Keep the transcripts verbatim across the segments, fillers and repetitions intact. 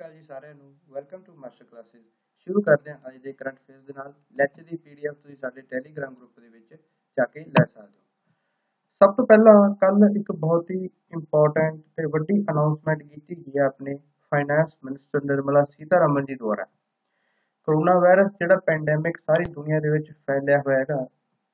ਅਕਾਲ ਜੀ ਸਾਰਿਆਂ ਨੂੰ ਵੈਲਕਮ ਟੂ ਮਾਸਟਰ ਕਲਾਸਿਸ। ਸ਼ੁਰੂ ਕਰਦੇ ਹਾਂ ਅੱਜ ਦੇ ਕਰੰਟ ਅਫੇਅਰਸ ਦੇ ਨਾਲ। ਲੈਕਚਰ ਦੀ ਪੀਡੀਐਫ ਤੁਸੀਂ ਸਾਡੇ ਟੈਲੀਗ੍ਰਾਮ ਗਰੁੱਪ ਦੇ ਵਿੱਚ ਜਾ ਕੇ ਲੈ ਸਕਦੇ ਹੋ। ਸਭ ਤੋਂ ਪਹਿਲਾਂ ਕੱਲ ਇੱਕ ਬਹੁਤ ਹੀ ਇੰਪੋਰਟੈਂਟ ਤੇ ਵੱਡੀ ਅਨਾਉਂਸਮੈਂਟ ਕੀਤੀ ਗਈ ਹੈ ਆਪਣੇ ਫਾਈਨੈਂਸ ਮਿਨਿਸਟਰ ਨਿਰਮਲਾ ਸੀਤਾਰਮਨ ਜੀ ਦੁਆਰਾ। ਕਰੋਨਾ ਵਾਇਰਸ ਜਿਹੜਾ ਪੈਂਡੈਮਿਕ ਸਾਰੀ ਦੁਨੀਆ ਦੇ ਵਿੱਚ ਫੈਲਿਆ ਹੋਇਆ ਹੈਗਾ,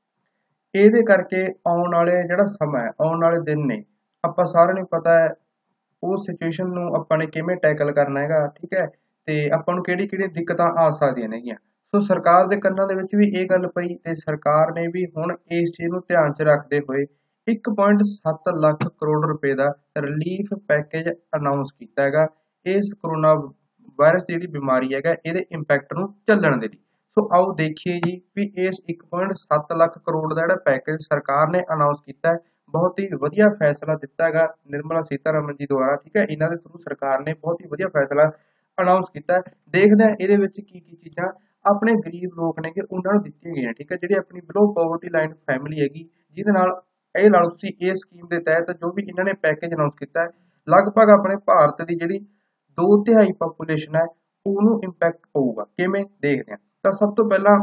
ਇਹਦੇ ਕਰਕੇ ਆਉਣ ਵਾਲੇ ਜਿਹੜਾ ਸਮਾਂ ਹੈ, ਆਉਣ ਵਾਲੇ ਦਿਨ ਨੇ, ਆਪਾਂ ਸਾਰਿਆਂ ਨੂੰ ਪਤਾ ਹੈ ਉਸ ਸਿਚੁਏਸ਼ਨ ਨੂੰ ਆਪਾਂ ਨੇ ਕਿਵੇਂ ਟੈਕਲ ਕਰਨਾ ਹੈਗਾ। ਠੀਕ ਹੈ, ਤੇ ਆਪਾਂ ਨੂੰ ਕਿਹੜੀ ਕਿਹੜੀ ਦਿੱਕਤਾਂ ਆ ਸਕਦੀਆਂ ਨੇਗੀਆਂ। ਸੋ ਸਰਕਾਰ ਦੇ ਕੰਨਾਂ ਦੇ ਵਿੱਚ ਵੀ ਇਹ ਗੱਲ ਪਈ ਤੇ ਸਰਕਾਰ ਨੇ ਵੀ ਹੁਣ ਇਸ ਚੀਜ਼ ਨੂੰ ਧਿਆਨ 'ਚ ਰੱਖਦੇ ਹੋਏ ਇੱਕ ਪੁਆਇੰਟ ਸੱਤ ਲੱਖ ਕਰੋੜ ਰੁਪਏ ਦਾ ਰਿਲੀਫ ਪੈਕੇਜ ਅਨਾਉਂਸ ਕੀਤਾ ਹੈਗਾ ਇਸ ਕਰੋਨਾ ਵਾਇਰਸ ਦੀ ਜਿਹੜੀ ਬਿਮਾਰੀ ਹੈਗਾ ਇਹਦੇ ਇੰਪੈਕਟ ਨੂੰ ਝੱਲਣ ਦੇ ਲਈ। ਸੋ ਆਓ ਦੇਖੀਏ ਜੀ ਵੀ ਇਸ ਇੱਕ ਪੁਆਇੰਟ ਸੱਤ ਲੱਖ ਕਰੋੜ ਦਾ ਜਿਹੜਾ ਪੈਕੇਜ ਸਰਕਾਰ ਨੇ ਅਨਾਉਂਸ ਕੀਤਾ ਹੈ, ਬਹੁਤ ਹੀ ਵਧੀਆ ਫੈਸਲਾ ਦਿੱਤਾ ਹੈਗਾ ਨਿਰਮਲਾ ਸੀਤਾਰਮਨ ਜੀ ਦੁਆਰਾ। ਠੀਕ ਹੈ, ਇਹਨਾਂ ਦੇ ਥਰੂ ਸਰਕਾਰ ਨੇ ਬਹੁਤ ਹੀ ਵਧੀਆ ਫੈਸਲਾ ਅਨਾਉਂਸ ਕੀਤਾ। ਦੇਖਦੇ ਹਾਂ ਇਹਦੇ ਵਿੱਚ ਕੀ ਕੀ ਚੀਜ਼ਾਂ ਆਪਣੇ ਗਰੀਬ ਲੋਕ ਨੇ ਕਿ ਉਹਨਾਂ ਨੂੰ ਦਿੱਤੀਆਂ ਗਈਆਂ। ਠੀਕ ਹੈ, ਜਿਹੜੀ ਆਪਣੀ ਬਿਲੋ ਪੋਵਰਟੀ ਲਾਈਨ ਫੈਮਿਲੀ ਹੈਗੀ, ਜਿਹਦੇ ਨਾਲ ਇਹ ਲਾ ਲਓ ਤੁਸੀਂ ਇਸ ਸਕੀਮ ਦੇ ਤਹਿਤ ਜੋ ਵੀ ਇਹਨਾਂ ਨੇ ਪੈਕੇਜ ਅਨਾਉਂਸ ਕੀਤਾ ਹੈ, ਲਗਭਗ ਆਪਣੇ ਭਾਰਤ ਦੀ ਜਿਹੜੀ ਦੋ ਤਿਹਾਈ ਪਾਪੂਲੇਸ਼ਨ ਹੈ ਉਹਨੂੰ ਇੰਪੈਕਟ ਪਊਗਾ। ਕਿਵੇਂ ਦੇਖਦੇ ਹਾਂ, ਤਾਂ ਸਭ ਤੋਂ ਪਹਿਲਾਂ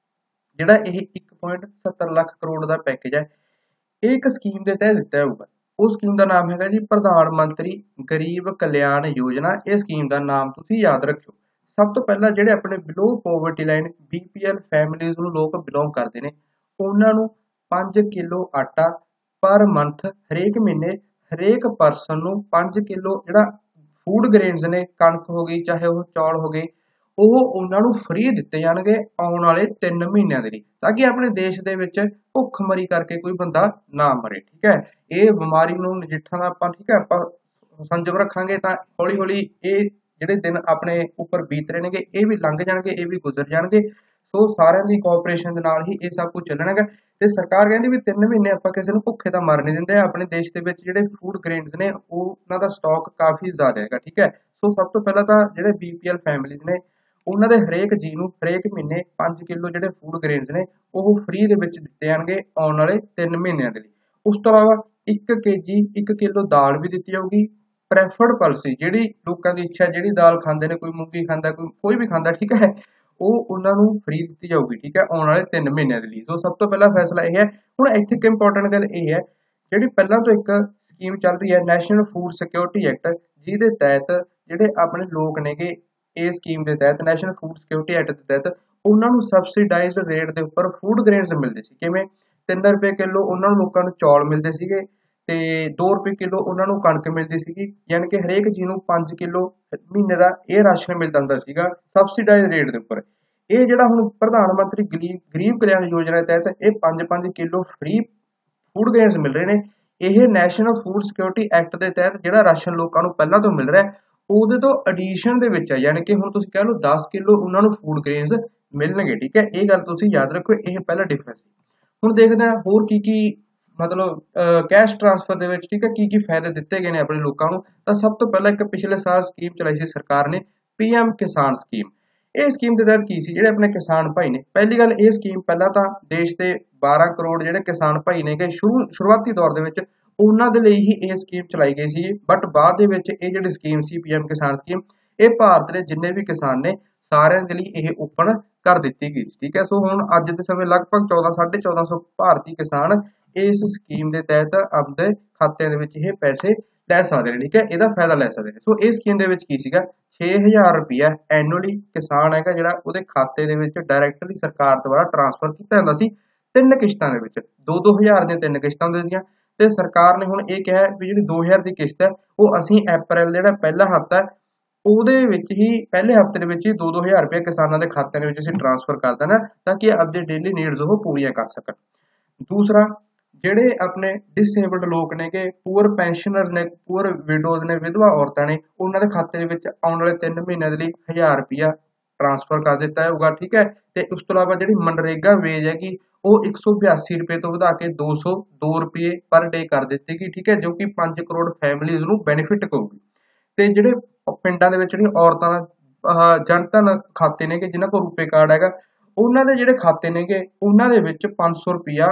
ਜਿਹੜਾ ਇਹ ਇੱਕ ਪੁਆਇੰਟ ਸੱਤਰ ਲੱਖ ਕਰੋੜ ਦਾ ਪੈਕੇਜ ਹੈ, ਇਹ ਇੱਕ ਸਕੀਮ ਦੇ ਤਹਿਤ ਦਿੱਤਾ ਜਾਊਗਾ। ਉਹ ਸਕੀਮ ਦਾ ਨਾਮ ਹੈਗਾ ਜੀ ਪ੍ਰਧਾਨ ਮੰਤਰੀ ਗਰੀਬ ਕਲਿਆਣ ਯੋਜਨਾ। ਇਹ ਸਕੀਮ ਦਾ ਨਾਮ ਤੁਸੀਂ ਯਾਦ ਰੱਖਿਓ। ਸਭ ਤੋਂ ਪਹਿਲਾਂ ਜਿਹੜੇ ਆਪਣੇ below poverty line BPL families ਨੂੰ ਲੋਕ ਬਿਲੋਂਗ ਕਰਦੇ ਨੇ, ਉਹਨਾਂ ਨੂੰ ਪੰਜ ਕਿਲੋ ਆਟਾ ਪਰ ਮੰਥ, ਹਰੇਕ ਮਹੀਨੇ ਹਰੇਕ ਪਰਸਨ ਨੂੰ ਪੰਜ ਕਿਲੋ ਜਿਹੜਾ ਫੂਡ ਗ੍ਰੇਨਸ ਨੇ, ਕਣਕ ਹੋ ਗਈ ਚਾਹੇ ਉਹ ਚੌਲ ਹੋ ਗਏ, ਉਹ ਉਹਨਾਂ ਨੂੰ ਫ੍ਰੀ ਦਿੱਤੇ ਜਾਣਗੇ ਆਉਣ ਵਾਲੇ ਤਿੰਨ ਮਹੀਨਿਆਂ ਦੇ ਲਈ, ਤਾਂ ਕਿ ਆਪਣੇ ਦੇਸ਼ ਦੇ ਵਿੱਚ ਭੁੱਖਮਰੀ ਕਰਕੇ ਕੋਈ ਬੰਦਾ ਨਾ ਮਰੇ। ਠੀਕ ਹੈ, ਇਹ ਬਿਮਾਰੀ ਨੂੰ ਨਜਿੱਠਣ ਦਾ ਆਪਾਂ ਠੀਕ ਹੈ ਆਪਾਂ ਸੰਜਮ ਰੱਖਾਂਗੇ ਤਾਂ ਹੌਲੀ ਹੌਲੀ ਇਹ ਜਿਹੜੇ ਦਿਨ ਆਪਣੇ ਉੱਪਰ ਬੀਤ ਰਹੇ ਨੇਗੇ ਇਹ ਵੀ ਲੰਘ ਜਾਣਗੇ, ਇਹ ਵੀ ਗੁਜ਼ਰ ਜਾਣਗੇ। ਸੋ ਸਾਰਿਆਂ ਦੀ ਕੋਆਪਰੇਸ਼ਨ ਦੇ ਨਾਲ ਹੀ ਇਹ ਸਭ ਕੁਝ ਚੱਲਣਾ ਹੈਗਾ। ਤੇ ਸਰਕਾਰ ਕਹਿੰਦੀ ਵੀ ਤਿੰਨ ਮਹੀਨੇ ਆਪਾਂ ਕਿਸੇ ਨੂੰ ਭੁੱਖੇ ਤਾਂ ਮਰ ਨਹੀਂ ਦਿੰਦੇ। ਆਪਣੇ ਦੇਸ਼ ਦੇ ਵਿੱਚ ਜਿਹੜੇ ਫੂਡ ਗ੍ਰੇਨਸ ਨੇ ਉਹ ਉਹਨਾਂ ਦਾ ਸਟਾਕ ਕਾਫੀ ਜ਼ਿਆਦਾ ਹੈਗਾ। ਠੀਕ ਹੈ, ਸੋ ਸਭ ਤੋਂ ਪਹਿਲਾਂ ਤਾਂ ਜਿਹੜੇ ਬੀਪੀਐਲ ਫੈਮਿਲੀਜ਼ ਨੇ ਉਹਨਾਂ ਦੇ ਹਰੇਕ ਜੀ ਨੂੰ ਹਰੇਕ ਮਹੀਨੇ ਪੰਜ ਕਿਲੋ ਜਿਹੜੇ ਫੂਡ ਗ੍ਰੇਨਸ ਨੇ ਉਹ ਫ੍ਰੀ ਦੇ ਵਿੱਚ ਦਿੱਤੇ ਜਾਣਗੇ ਆਉਣ ਵਾਲੇ ਤਿੰਨ ਮਹੀਨਿਆਂ ਦੇ ਲਈ। ਉਸ ਤੋਂ ਇਲਾਵਾ ਇੱਕ ਕੇਜੀ ਇੱਕ ਕਿਲੋ ਦਾਲ ਵੀ ਦਿੱਤੀ ਜਾਊਗੀ। ਪ੍ਰੈਫਰਡ ਪਾਲਿਸੀ, ਜਿਹੜੀ ਲੋਕਾਂ ਦੀ ਇੱਛਾ ਜਿਹੜੀ ਦਾਲ ਖਾਂਦੇ ਨੇ, ਕੋਈ ਮੂੰਗੀ ਖਾਂਦਾ, ਕੋਈ ਕੋਈ ਵੀ ਖਾਂਦਾ, ਠੀਕ ਹੈ, ਉਹ ਉਹਨਾਂ ਨੂੰ ਫ੍ਰੀ ਦਿੱਤੀ ਜਾਊਗੀ। ਠੀਕ ਹੈ, ਆਉਣ ਵਾਲੇ ਤਿੰਨ ਮਹੀਨਿਆਂ ਦੇ ਲਈ। ਸੋ ਸਭ ਤੋਂ ਪਹਿਲਾ ਫੈਸਲਾ ਇਹ ਹੈ। ਹੁਣ ਇੱਥੇ ਇੱਕ ਇੰਪੋਰਟੈਂਟ ਗੱਲ ਇਹ ਹੈ, ਜਿਹੜੀ ਪਹਿਲਾਂ ਤੋਂ ਇੱਕ ਸਕੀਮ ਚੱਲ ਰਹੀ ਹੈ ਨੈਸ਼ਨਲ ਫੂਡ ਸਿਕਿਉਰਿਟੀ ਐਕਟ, ਜਿਹਦੇ ਤਹਿਤ ਜਿਹੜੇ ਆਪਣੇ ਲੋਕ ਨੇਗੇ ਇਹ ਸਕੀਮ ਦੇ ਤਹਿਤ ਨੈਸ਼ਨਲ ਫੂਡ ਸਿਕਿਉਰਿਟੀ ਐਕਟ ਦੇ ਤਹਿਤ ਉਹਨਾਂ ਨੂੰ ਸਬਸਿਡਾਈਜ਼ਡ ਰੇਟ ਦੇ ਉੱਪਰ ਫੂਡ ਗ੍ਰੇਨਸ ਮਿਲਦੇ ਸੀ। ਕਿਵੇਂ? ਤਿੰਨ ਰੁਪਏ ਕਿਲੋ ਉਹਨਾਂ ਨੂੰ ਲੋਕਾਂ ਨੂੰ ਚੌਲ ਮਿਲਦੇ ਸੀਗੇ ਤੇ ਦੋ ਰੁਪਏ ਕਿਲੋ ਉਹਨਾਂ ਨੂੰ ਕਣਕ ਮਿਲਦੀ ਸੀਗੀ। ਯਾਨੀ ਕਿ ਹਰੇਕ ਜੀ ਨੂੰ ਪੰਜ ਕਿਲੋ ਮਹੀਨੇ ਦਾ ਇਹ ਰਾਸ਼ਨ ਮਿਲਦਾ ਹੁੰਦਾ ਸੀਗਾ ਸਬਸਿਡਾਈਜ਼ਡ ਰੇਟ ਦੇ ਉੱਪਰ। ਇਹ ਜਿਹੜਾ ਹੁਣ ਪ੍ਰਧਾਨ ਮੰਤਰੀ ਗਰੀਬ ਗਰੀਬ ਕਲਿਆਣ ਯੋਜਨਾ ਦੇ ਤਹਿਤ ਇਹ ਪੰਜ ਪੰਜ ਕਿਲੋ ਫ੍ਰੀ ਫੂਡ ਗ੍ਰੇਨਸ ਮਿਲ ਰਹੇ ਨੇ। ਇਹ ਨੈਸ਼ਨਲ ਫੂਡ ਸਿਕਿਉਰਿਟੀ ਐਕਟ ਦੇ ਤਹਿਤ ਜਿਹੜਾ ਰਾਸ਼ਨ ਲੋਕਾਂ ਨੂੰ ਪਹਿਲਾਂ ਤੋਂ ਮਿਲ ਰਿਹਾ ਉਹਦੇ ਤੋਂ ਐਡੀਸ਼ਨ ਦੇ ਵਿੱਚ ਹੈ। ਯਾਨੀ ਕਿ ਹੁਣ ਤੁਸੀਂ ਕਹਿ ਲਓ ਦਸ ਕਿਲੋ ਉਹਨਾਂ ਨੂੰ ਫੂਡ ਗ੍ਰੇਨਸ ਮਿਲਣਗੇ। ਠੀਕ ਹੈ, ਇਹ ਗੱਲ ਤੁਸੀਂ ਯਾਦ ਰੱਖੋ, ਇਹ ਪਹਿਲਾ ਡਿਫਰੈਂਸ। ਹੁਣ ਦੇਖਦੇ ਹਾਂ ਹੋਰ ਕੀ ਕੀ ਮਤਲਬ ਕੈਸ਼ ਟ੍ਰਾਂਸਫਰ ਦੇ ਵਿੱਚ ਠੀਕ ਹੈ ਕੀ ਕੀ ਫਾਇਦੇ ਦਿੱਤੇ ਗਏ ਨੇ ਆਪਣੇ ਲੋਕਾਂ ਨੂੰ। ਤਾਂ ਸਭ ਤੋਂ ਪਹਿਲਾਂ ਇੱਕ ਪਿਛਲੇ ਸਾਲ ਸਕੀਮ ਚਲਾਈ ਸੀ ਸਰਕਾਰ ਨੇ, ਪੀਐਮ ਕਿਸਾਨ ਸਕੀਮ। ਇਹ ਸਕੀਮ ਦੇ ਤਹਿਤ ਕੀ ਸੀ, ਜਿਹੜੇ ਆਪਣੇ ਕਿਸਾਨ ਭਾਈ ਨੇ, ਪਹਿਲੀ ਗੱਲ ਇਹ ਸਕੀਮ ਪਹਿਲਾਂ ਤਾਂ ਦੇਸ਼ ਦੇ ਬਾਰਾਂ ਕਰੋੜ ਜਿਹੜੇ ਕਿਸਾਨ ਭਾਈ ਨੇਗੇ ਸ਼ੁਰੂ ਸ਼ੁਰੂਆਤੀ ਦੌਰ ਦੇ ਵਿੱਚ ਉਹਨਾਂ ਦੇ ਲਈ ਹੀ ਇਹ ਸਕੀਮ ਚਲਾਈ ਗਈ ਸੀ। ਬਟ ਬਾਅਦ ਦੇ ਵਿੱਚ ਇਹ ਜਿਹੜੀ ਸਕੀਮ ਸੀ ਪੀਐਮ ਕਿਸਾਨ ਸਕੀਮ, ਇਹ ਭਾਰਤ ਦੇ ਜਿੰਨੇ ਵੀ ਕਿਸਾਨ ਨੇ ਸਾਰਿਆਂ ਦੇ ਲਈ ਇਹ ਓਪਨ ਕਰ ਦਿੱਤੀ ਗਈ ਸੀ। ਠੀਕ ਹੈ, ਸੋ ਹੁਣ ਅੱਜ ਦੇ ਸਮੇਂ ਲਗਭਗ ਚੌਦਾਂ ਸਾਢੇ ਚੌਦਾਂ ਸੌ ਭਾਰਤੀ ਕਿਸਾਨ ਇਸ ਸਕੀਮ ਦੇ ਤਹਿਤ ਆਪਣੇ ਖਾਤਿਆਂ ਦੇ ਵਿੱਚ ਇਹ ਪੈਸੇ ਲੈ ਸਕਦੇ ਨੇ। ਠੀਕ ਹੈ, ਇਹਦਾ ਫਾਇਦਾ ਲੈ ਸਕਦੇ ਨੇ। ਸੋ ਇਸ ਸਕੀਮ ਦੇ ਵਿੱਚ ਕੀ ਸੀਗਾ, ਛੇ ਹਜ਼ਾਰ ਰੁਪਇਆ ਐਨੂਅਲੀ ਕਿਸਾਨ ਹੈਗਾ ਜਿਹੜਾ ਉਹਦੇ ਖਾਤੇ ਦੇ ਵਿੱਚ ਡਾਇਰੈਕਟਲੀ ਸਰਕਾਰ ਦੁਆਰਾ ਟ੍ਰਾਂਸਫਰ ਕੀਤਾ ਜਾਂਦਾ ਸੀ ਤਿੰਨ ਕਿਸ਼ਤਾਂ ਦੇ ਵਿੱਚ। ਦੋ ਦੋ ਹਜ਼ਾਰ ਦੀਆਂ ਤਿੰਨ ਕਿਸ਼ਤਾਂ ਹੁੰਦੀਆਂ ਸੀਗੀਆਂ ਤੇ ਸਰਕਾਰ ਨੇ ਹੁਣ ਇਹ ਕਿਹਾ ਵੀ ਜਿਹੜੀ ਦੋ ਹਜ਼ਾਰ ਦੀ ਕਿਸ਼ਤ ਹੈ ਉਹ ਅਸੀਂ ਅਪ੍ਰੈਲ ਜਿਹੜਾ ਪਹਿਲਾ ਹਫ਼ਤਾ ਉਹਦੇ ਵਿੱਚ ਹੀ ਪਹਿਲੇ ਹਫ਼ਤੇ ਦੇ ਵਿੱਚ ਹੀ ਦੋ ਦੋ ਹਜ਼ਾਰ ਰੁਪਏ ਕਿਸਾਨਾਂ ਦੇ ਖਾਤਿਆਂ ਦੇ ਵਿੱਚ ਅਸੀਂ ਟ੍ਰਾਂਸਫਰ ਕਰ ਦੇਣਾ ਤਾਂ ਕਿ ਆਪਦੇ ਡੇਲੀ ਨੀਡਸ ਉਹ ਪੂਰੀਆਂ ਕਰ ਸਕਣ। ਦੂਸਰਾ, ਜਿਹੜੇ ਆਪਣੇ ਡਿਸੇਬਲਡ ਲੋਕ ਨੇ ਕਿ ਪੂਅਰ ਪੈਨਸ਼ਨਰਸ ਨੇ, ਪੂਅਰ ਵਿਡੋਜ਼ ਨੇ, ਵਿਧਵਾ ਔਰਤਾਂ ਨੇ, ਉਹਨਾਂ ਦੇ ਖਾਤੇ ਦੇ ਵਿੱਚ ਆਉਣ ਵਾਲੇ ਤਿੰਨ ਮਹੀਨਿਆਂ ਦੇ ਲਈ ਹਜ਼ਾਰ ਰੁਪਇਆ ਟ੍ਰਾਂਸਫਰ ਕਰ ਦਿੱਤਾ ਜਾਊਗਾ। ਠੀਕ ਹੈ, ਤੇ ਉਸ ਤੋਂ ਇਲਾਵਾ ਜਿਹੜੀ ਮਨਰੇਗਾ ਵੇਜ ਹੈਗੀ ਉਹ ਇੱਕ ਸੌ ਬਿਆਸੀ ਰੁਪਏ ਤੋਂ ਵਧਾ ਕੇ ਦੋ ਸੌ ਦੋ ਰੁਪਏ ਪਰ ਡੇ ਕਰ ਦਿੱਤੀ ਗਈ। ਠੀਕ ਹੈ, ਜੋ ਕਿ ਪੰਜ ਕਰੋੜ ਫੈਮਿਲੀਜ਼ ਨੂੰ ਬੈਨੀਫਿਟ ਹੋਊਗੀ। ਤੇ ਜਿਹੜੇ ਪਿੰਡਾਂ ਦੇ ਵਿੱਚ ਜਿਹੜੀਆਂ ਔਰਤਾਂ ਦਾ ਜਨਧਨ ਖਾਤੇ ਨੇਗੇ ਜਿਨ੍ਹਾਂ ਕੋਲ ਰੁਪੇ ਕਾਰਡ ਹੈਗਾ, ਉਹਨਾਂ ਦੇ ਜਿਹੜੇ ਖਾਤੇ ਨੇਗੇ ਉਹਨਾਂ ਦੇ ਵਿੱਚ ਪੰਜ ਸੌ ਰੁਪਇਆ